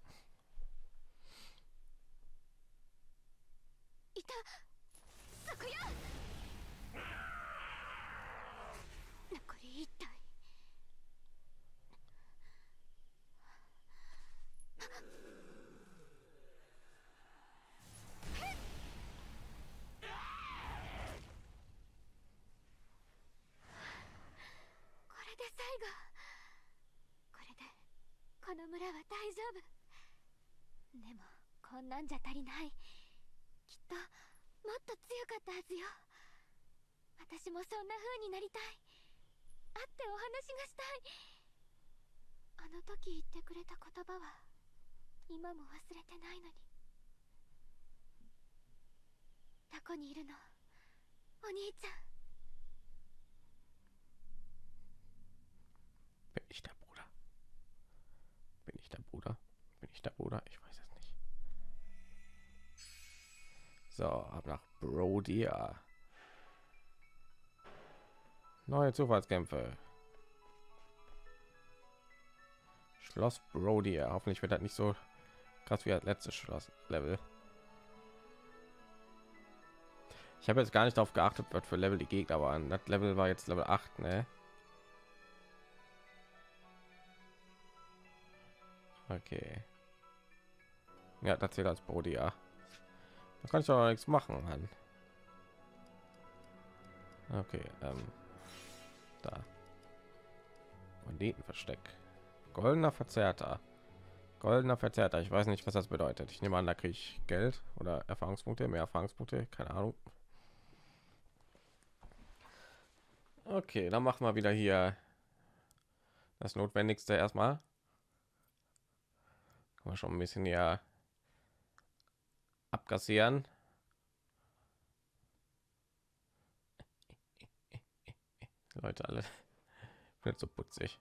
いた昨夜残り1体これで最後これでこの村は大丈夫でもこんなんじゃ足りないきっともっと強かったはずよ私もそんな風になりたい会ってお話がしたいあの時言ってくれた言葉は今も忘れてないのにどこにいるのお兄ちゃん Bin ich der Bruder? Bin ich der Bruder? Bin ich der Bruder? Ich weiß es nicht. So, ab nach Brodia. Neue Zufallskämpfe. Schloss Brodia. Hoffentlich wird das nicht so krass wie das letzte Schloss-Level. Ich habe jetzt gar nicht darauf geachtet, was für Level die Gegner waren. Das Level war jetzt Level 8, ne? Okay. Ja, das zählt als Brodia. Da kann ich aber nichts machen, Mann. Okay, da. Banditenversteck. Goldener Verzerrter. Goldener Verzerrter. Ich weiß nicht, was das bedeutet. Ich nehme an, da kriege ich Geld oder Erfahrungspunkte, mehr Erfahrungspunkte, keine Ahnung. Okay, dann machen wir wieder hier das Notwendigste erstmal. Kann man schon ein bisschen ja abkassieren. Leute, alle nicht so putzig.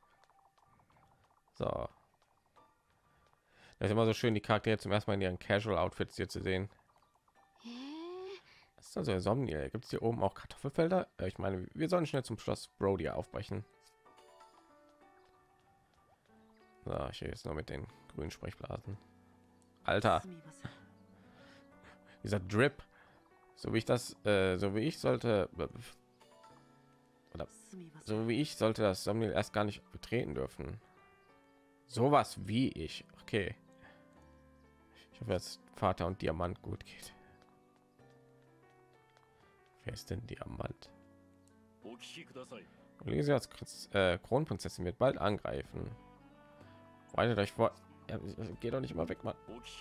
So. Das ist immer so schön, die Charaktere zum ersten Mal in ihren Casual Outfits hier zu sehen. Das ist also Somniel. Gibt es hier oben auch Kartoffelfelder? Ich meine, wir sollen schnell zum Schloss Brodia aufbrechen. So, ich jetzt nur mit den grünen Sprechblasen. Alter, dieser Drip, so wie ich das, so wie ich sollte, oder so wie ich sollte das Somniel erst gar nicht betreten dürfen. Sowas wie ich. Okay. Ich hoffe, dass Vater und Diamant gut geht. Wer ist denn Diamant? Lise als Kronprinzessin wird bald angreifen. Weitet euch vor. Ja, geht doch nicht immer weg, Mann.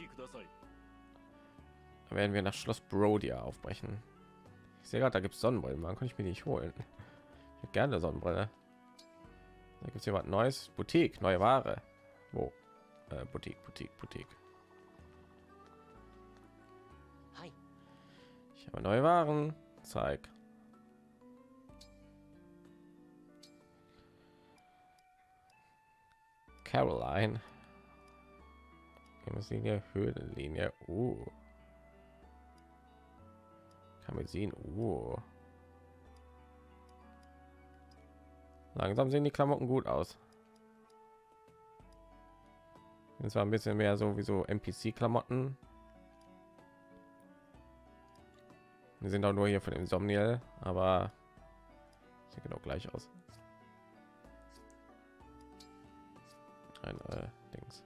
Dann werden wir nach Schloss Brodia aufbrechen. Ich sehe gerade, da gibt es Sonnenbrillen. Man kann ich mir nicht holen. Ich hätte gerne Sonnenbrille. Da gibt es hier was Neues. Boutique, neue Ware. Wo? Boutique. Ich habe neue Waren. Zeig. Caroline. Linie, Höhlenlinie. Kann man sehen. Langsam sehen die Klamotten gut aus. Das war ein bisschen mehr so wie so NPC-Klamotten. Wir sind auch nur hier von dem Somniel, aber sieht genau gleich aus. Ein Dings.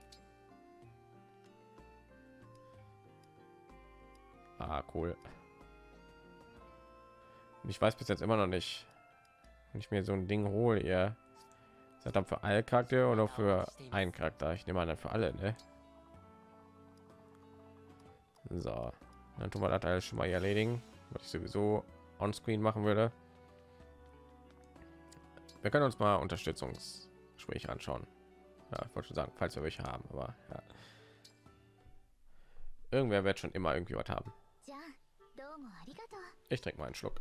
Cool. Und ich weiß bis jetzt immer noch nicht, wenn ich mir so ein Ding hole, ihr seid dann für alle Charaktere oder für einen Charakter. Ich nehme an, für alle, ne? So, dann tun wir das alles schon mal erledigen, was ich sowieso on screen machen würde. Wir können uns mal Unterstützungsgespräche anschauen. Ja, ich wollte schon sagen, falls wir welche haben, aber ja. Irgendwer wird schon immer irgendwie was haben. Ich trinke mal einen Schluck.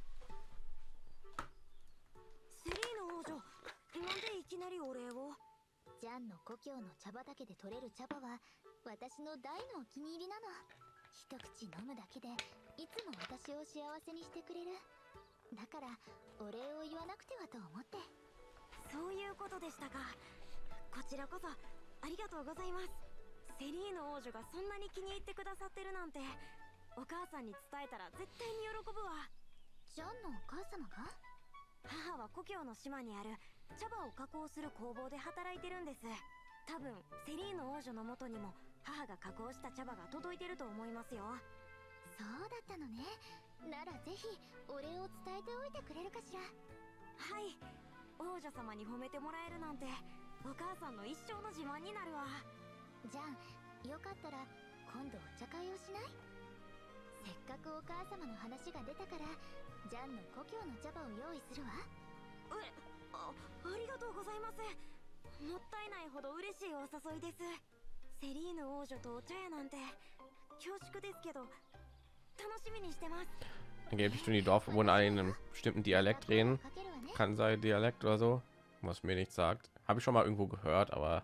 セリーヌ王女、なんでいきなりお礼を？ジャンの故郷の茶畑で採れる茶葉は私の大のお気に入りなの。一口飲むだけでいつも私を幸せにしてくれる。だからお礼を言わなくてはと思って。そういうことでしたか。こちらこそありがとうございます。セリーヌ王女がそんなに気に入ってくださってるなんて、お母さんに伝えたら絶対に喜ぶわ。ジャンのお母様が？母は故郷の島にある茶葉を加工する工房で働いてるんです。多分セリーヌ王女の元にも母が加工した茶葉が届いてると思いますよ。そうだったのね。ならぜひお礼を伝えておいてくれるかしら。はい、王女様に褒めてもらえるなんてお母さんの一生の自慢になるわ。じゃあよかったら今度お茶会をしない？せっかくお母様の話が出たからジャンの故郷の茶葉を用意するわ。ありがとうございます。もったいないほど嬉しいお誘いです。セリーヌ王女とお茶屋なんて恐縮ですけど楽しみにしてます。 Angeblich tun die Dorfbewohner alle in einem bestimmten Dialekt reden. Kann sein Dialekt oder so, was mir nichts sagt. Habe ich schon mal irgendwo gehört, aber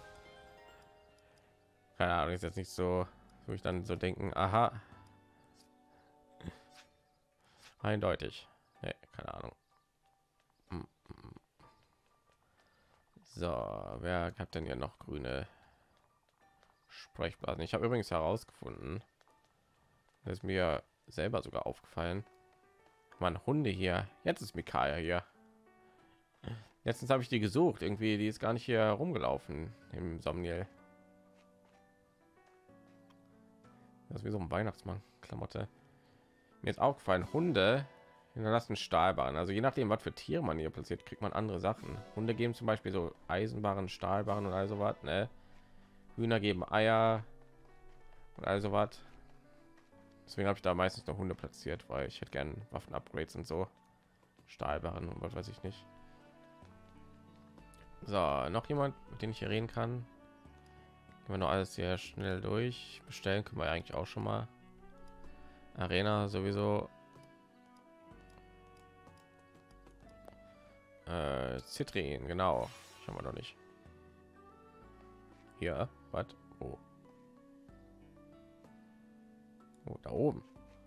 keine Ahnung, ist jetzt nicht so, wo ich dann so denken, aha, eindeutig. Nee, keine Ahnung. So, wer hat denn hier noch grüne Sprechblasen? Ich habe übrigens herausgefunden, das ist mir selber sogar aufgefallen. Man, Hunde hier. Jetzt ist Mikaya hier. Letztens habe ich die gesucht. Irgendwie, die ist gar nicht hier rumgelaufen im Somniel. Das ist wie so ein Weihnachtsmann Klamotte. Mir ist aufgefallen, Hunde hinterlassen Stahlbarren. Also je nachdem, was für Tiere man hier platziert, kriegt man andere Sachen. Hunde geben zum Beispiel so Eisenbarren, Stahlbarren und also was. Ne? Hühner geben Eier und also was. Deswegen habe ich da meistens noch Hunde platziert, weil ich hätte gern Waffen-Upgrades und so. Stahlbarren und was weiß ich nicht. So, noch jemand, mit dem ich hier reden kann. Gehen wir noch alles hier schnell durch. Bestellen können wir eigentlich auch schon mal. Arena sowieso. Citrin, genau. Schauen wir noch nicht. Hier, was? Oh. Oh, da oben.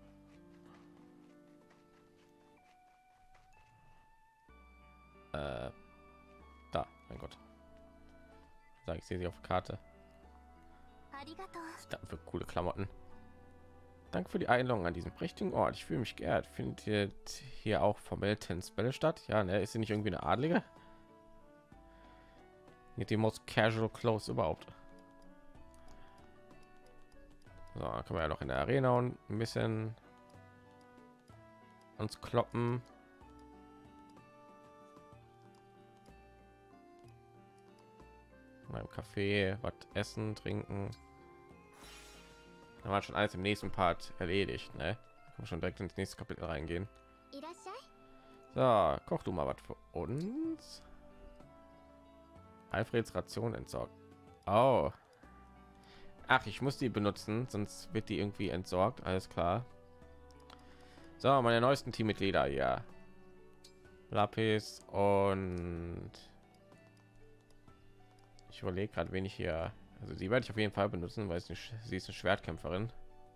Da, mein Gott. Sag ich sehe sie auf der Karte. Danke für coole Klamotten. Danke für die Einladung an diesem prächtigen Ort. Ich fühle mich geehrt. Findet hier auch formell Tennisbälle statt? Ja, ne, ist sie nicht irgendwie eine Adlige? Mit die most casual clothes überhaupt. So, dann können wir ja noch in der Arena und ein bisschen uns kloppen. Beim Café was essen, trinken. Da war schon alles im nächsten Part erledigt, ne? Können wir schon direkt ins nächste Kapitel reingehen. So, koch du mal was für uns. Alfreds Ration entsorgt. Oh. Ach, ich muss die benutzen, sonst wird die irgendwie entsorgt. Alles klar. So, meine neuesten Teammitglieder, ja. Lapis und ich überlege gerade, wen ich hier. Also sie werde ich auf jeden Fall benutzen, weil sie ist eine Schwertkämpferin.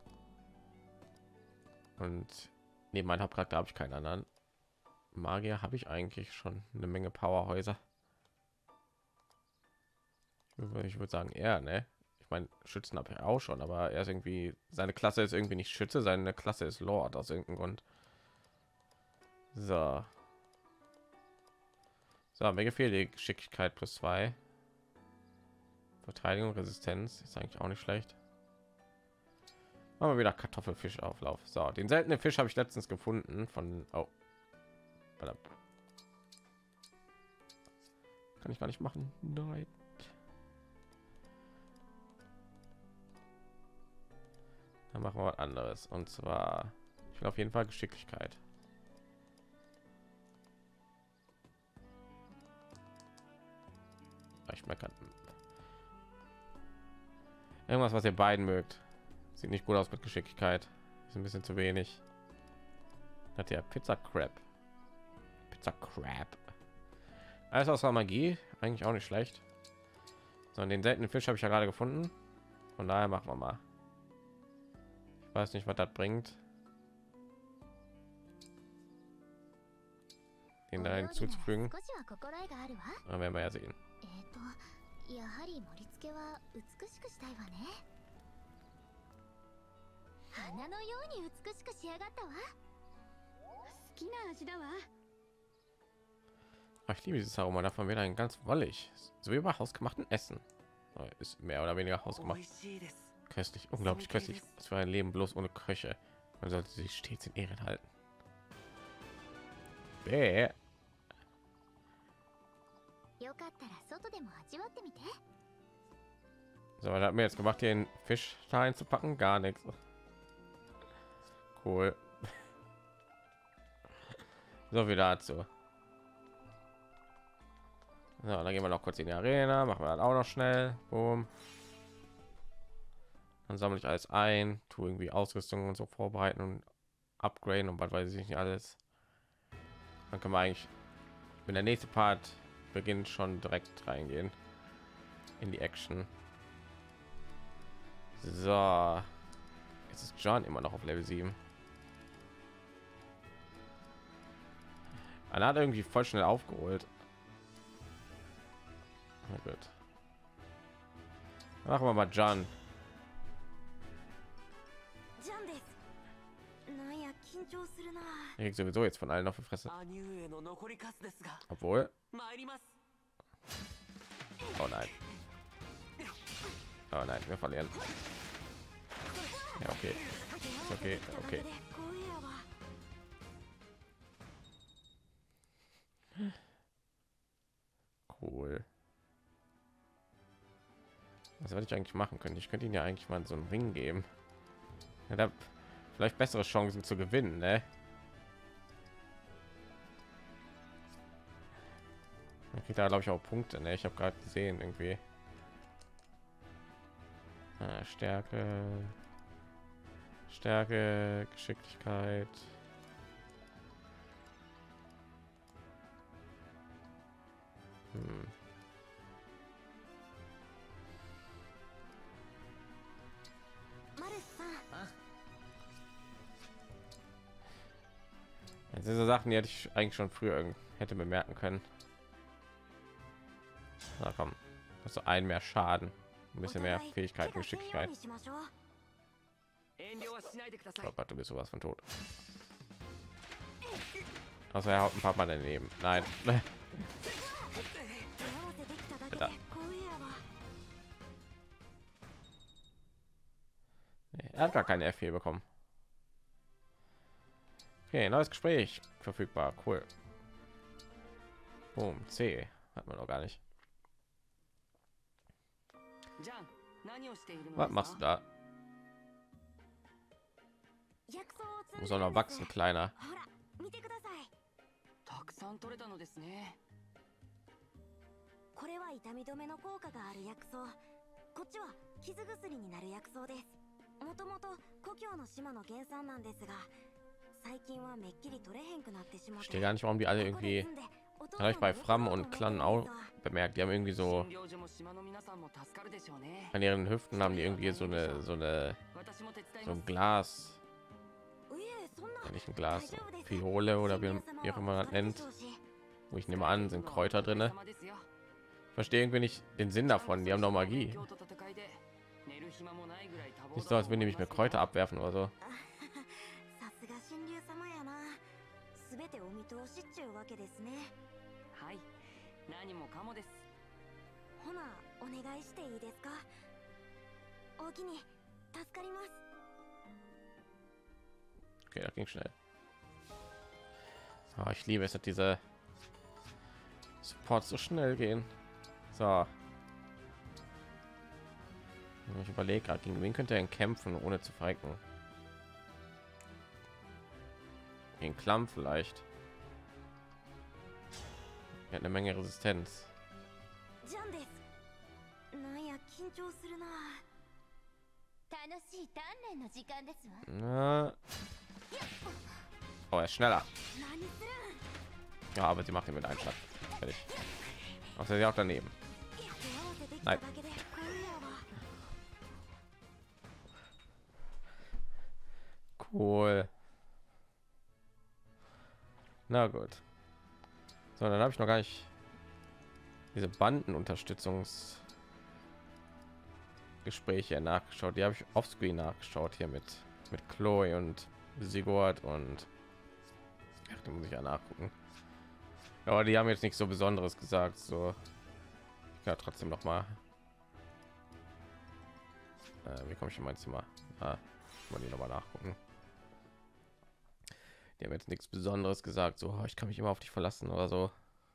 Und neben meinem Hauptcharakter habe ich keinen anderen. Magier habe ich eigentlich schon eine Menge Powerhäuser. Ich würde sagen, er, ne? Ich meine, Schützen habe ich auch schon, aber er ist irgendwie, seine Klasse ist irgendwie nicht Schütze, seine Klasse ist Lord aus irgendeinem Grund. So. So, mir gefällt die Geschicklichkeit +2. Verteidigung, Resistenz ist eigentlich auch nicht schlecht. Machen wir wieder Kartoffelfischauflauf. So, den seltenen Fisch habe ich letztens gefunden von. Oh, kann ich gar nicht machen. Nein. Dann machen wir was anderes. Und zwar, ich will auf jeden Fall Geschicklichkeit. Ich merke irgendwas, was ihr beiden mögt. Sieht nicht gut aus mit Geschicklichkeit. Ist ein bisschen zu wenig. Hat ja Pizza Crab. Pizza Crab. Alles außer Magie. Eigentlich auch nicht schlecht. So, den seltenen Fisch habe ich ja gerade gefunden. Von daher machen wir mal. Ich weiß nicht, was das bringt. Den da hinzuzufügen. Aber werden wir ja sehen. やはり盛り付けは美しくしたいわね。花のように美しく仕上がったわ。好きな味だわ。 Ich liebe dieses Aroma, davon wird ein ganz wollig, so wie bei hausgemachten Essen. Ist mehr oder weniger hausgemacht. Köstlich, unglaublich köstlich. Was für ein Leben bloß ohne Köche. Man sollte sich stets in Ehren halten. Bäh. So, was hat mir jetzt gemacht, hier den Fisch da einzupacken? Gar nichts. Cool. So viel dazu. So, dann gehen wir noch kurz in die Arena, machen wir das auch noch schnell. Boom. Dann sammle ich alles ein, tue irgendwie Ausrüstung und so vorbereiten und upgraden und was weiß ich nicht alles. Dann können wir eigentlich, wenn der nächste Part beginnt, schon direkt reingehen in die Action. So, jetzt ist John immer noch auf Level 7. Er hat irgendwie voll schnell aufgeholt. Na gut. Machen wir mal John. Ich krieg sowieso jetzt von allen auf die Fresse. Obwohl. Oh nein. Oh nein, wir verlieren. Ja, okay. Okay, okay. Cool. Was soll ich eigentlich machen können? Ich könnte ihn ja eigentlich mal so einen Ring geben. Ja, da vielleicht bessere Chancen zu gewinnen, ne? Man kriegt da glaube ich auch Punkte, ne? Ich habe gerade gesehen irgendwie. Stärke, Geschicklichkeit. Diese Sachen, die hätte ich eigentlich schon früher hätte bemerken können. Na komm, also ein mehr Schaden, ein bisschen mehr Fähigkeit, Geschicklichkeit. Oh Gott, du bist sowas von tot. Also er haut ein paar Mal daneben. Nein. Nee, er hat gar keine F4 bekommen. Okay, neues Gespräch verfügbar. Cool. Boom, C hat man noch gar nicht. Was machst du da? Muss auch noch wachsen, kleiner. これは痛み止めの効果がある薬草。こっちは傷薬になる薬草です。もともと故郷の島の原産なんですが、最近はめっきり取れへんくなってしまって。Ich verstehe gar nicht, warum die alle irgendwie, habe ich bei Fram und Clan auch bemerkt, die haben irgendwie so an ihren Hüften haben die irgendwie so ein Glas, ja, nicht ein Glas, Fiole oder wie auch immer man das nennt, wo ich nehme an, sind Kräuter drinne. Ich verstehe irgendwie nicht den Sinn davon, die haben noch Magie. Nicht so, als wenn die mich mit Kräuter abwerfen oder so. 何もかもです。ほな、お願いしていいですか。おおきに助かります。 Okay, das ging schnell. Oh, ich liebe es, dass diese Supports so schnell gehen. So. Ich überlege gerade, gegen wen könnte er denn kämpfen, ohne zu verrecken? Gegen Klamm vielleicht. Er hat eine Menge Resistenz. ジャンです。なんや緊張するな。楽しい鍛錬の時間ですわ。 Na. Oh, er ist schneller. 何するん。 Ja, aber sie macht ihn mit einem Schlag. Fertig. Außer sie auch daneben. 手合わせできた Nein. だけでこれやわ。 Cool. Na gut. So, dann habe ich noch gar nicht diese Bandenunterstützungsgespräche nachgeschaut. Die habe ich offscreen nachgeschaut hier mit Chloe und Sigurd und ach, da muss ich ja nachgucken. Aber die haben jetzt nichts so Besonderes gesagt. So, ja, trotzdem noch mal. Wie komme ich in mein Zimmer? Mal die noch mal nachgucken. Die haben jetzt nichts Besonderes gesagt. So, ich kann mich immer auf dich verlassen oder so.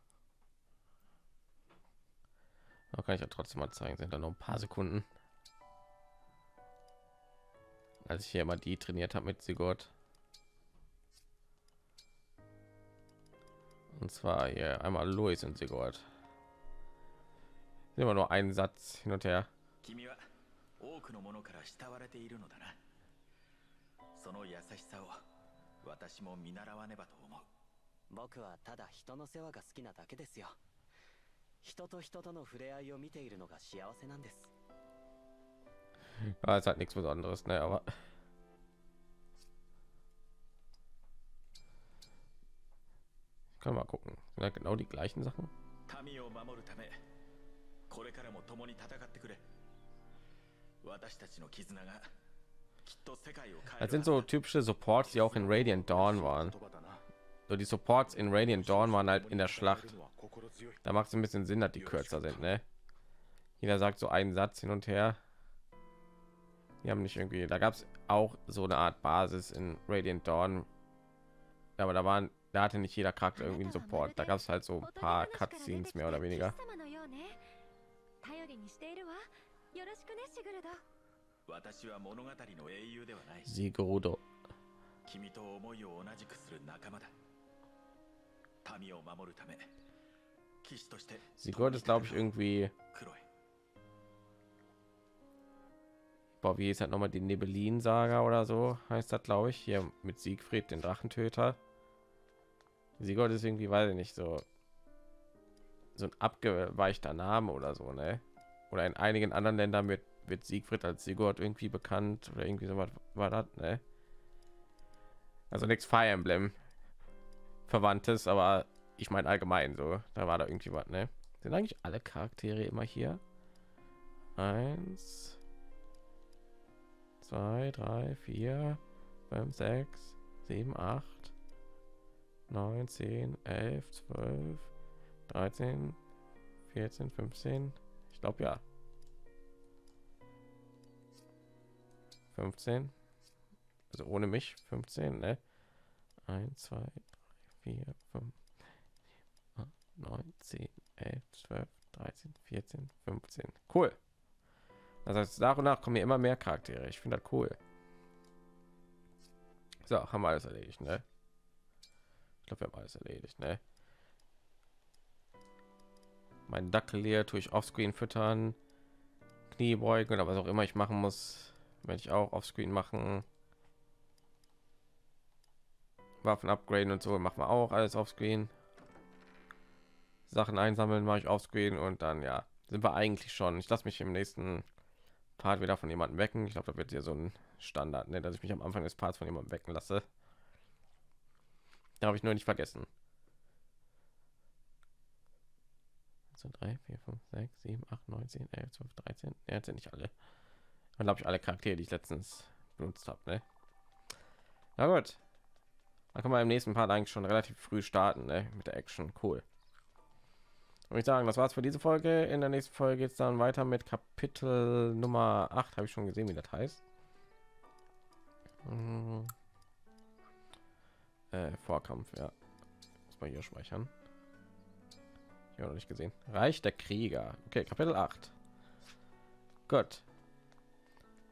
Da kann ich ja trotzdem mal zeigen. Sind da noch ein paar Sekunden. Als ich hier mal die trainiert habe mit Sigurd. Und zwar hier einmal Louis und Sigurd. Immer nur einen Satz hin und her. 私も見習わねばと思う。僕はただ人の世話が好きなだけですよ。人と人との触れ合いを見ているのが幸せなんです。 Ja, es hat nichts Besonderes, ne, aber kann mal gucken. Sind ja genau die gleichen Sachen. 民を守るため、これからも共に戦ってくれ。私たちの絆が Das sind so typische Supports, die auch in Radiant Dawn waren. So, die Supports in Radiant Dawn waren halt in der Schlacht. Da macht es ein bisschen Sinn, dass die kürzer sind, ne? Jeder sagt so einen Satz hin und her. Die haben nicht irgendwie, da gab es auch so eine Art Basis in Radiant Dawn. Ja, aber da hatte nicht jeder Charakter irgendwie einen Support. Da gab es halt so ein paar Cutscenes mehr oder weniger. Sigurdo. Sigurd ist, glaube ich, irgendwie. Boah, wie ist halt noch mal die Nebelin-Saga oder so heißt das, glaube ich, hier mit Siegfried, den Drachentöter. Sigurd ist irgendwie, weiß ich nicht, so ein abgeweichter Name oder so, ne? Oder in einigen anderen Ländern wird Siegfried als Sigurd irgendwie bekannt oder irgendwie so was war das, ne? Also nichts Fire Emblem Verwandtes, aber ich meine allgemein so, da war da irgendwie was, ne? Sind eigentlich alle Charaktere immer hier? 1, 2, 3, 4, 5, 6, 7, 8, 9, 10, 11, 12, 13, 14, 15. Ich glaube ja. 15. Also ohne mich 15, ne? 1, 2, 3, 4, 5, 9, 10, 11, 12, 13, 14, 15. Cool. Das heißt, nach und nach kommen hier immer mehr Charaktere. Ich finde das cool. So, haben wir alles erledigt, ne? Ich glaube, wir haben alles erledigt, ne? Mein Dackel hier tue ich offscreen füttern, Kniebeugen oder was auch immer ich machen muss, werde ich auch offscreen machen. Waffen upgraden und so machen wir auch alles offscreen. Sachen einsammeln mache ich offscreen und dann ja sind wir eigentlich schon. Ich lasse mich im nächsten Part wieder von jemandem wecken. Ich glaube, da wird hier so ein Standard, ne, dass ich mich am Anfang des Parts von jemandem wecken lasse. Da habe ich nur nicht vergessen. 3, 4, 5, 6, 7, 8, 9, 10, 11, 12, 13. Ja, jetzt sind nicht alle. Dann glaube ich alle Charaktere, die ich letztens benutzt habe, ne? Na gut. Dann kann man im nächsten Part eigentlich schon relativ früh starten, ne? Mit der Action. Cool. Und ich sagen, das war's für diese Folge. In der nächsten Folge geht es dann weiter mit Kapitel Nummer 8. Habe ich schon gesehen, wie das heißt. Vorkampf, ja. Muss man hier speichern. Noch nicht gesehen. Reich der Krieger. Okay, Kapitel 8. Gut.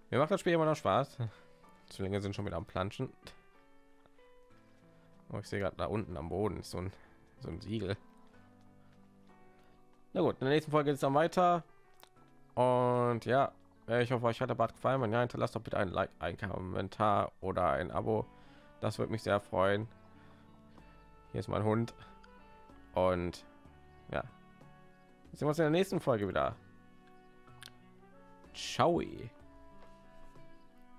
Mir macht das Spiel immer noch Spaß. Zwillinge sind schon wieder am Planschen. Oh, ich sehe gerade da unten am Boden ist so ein Siegel. Na gut, in der nächsten Folge geht es dann weiter. Und ja, ich hoffe, euch hat der Bart gefallen. Wenn ja, hinterlasst doch bitte ein Like, ein Kommentar oder ein Abo. Das würde mich sehr freuen. Hier ist mein Hund. Und ja, sehen wir uns in der nächsten Folge wieder. Ciao.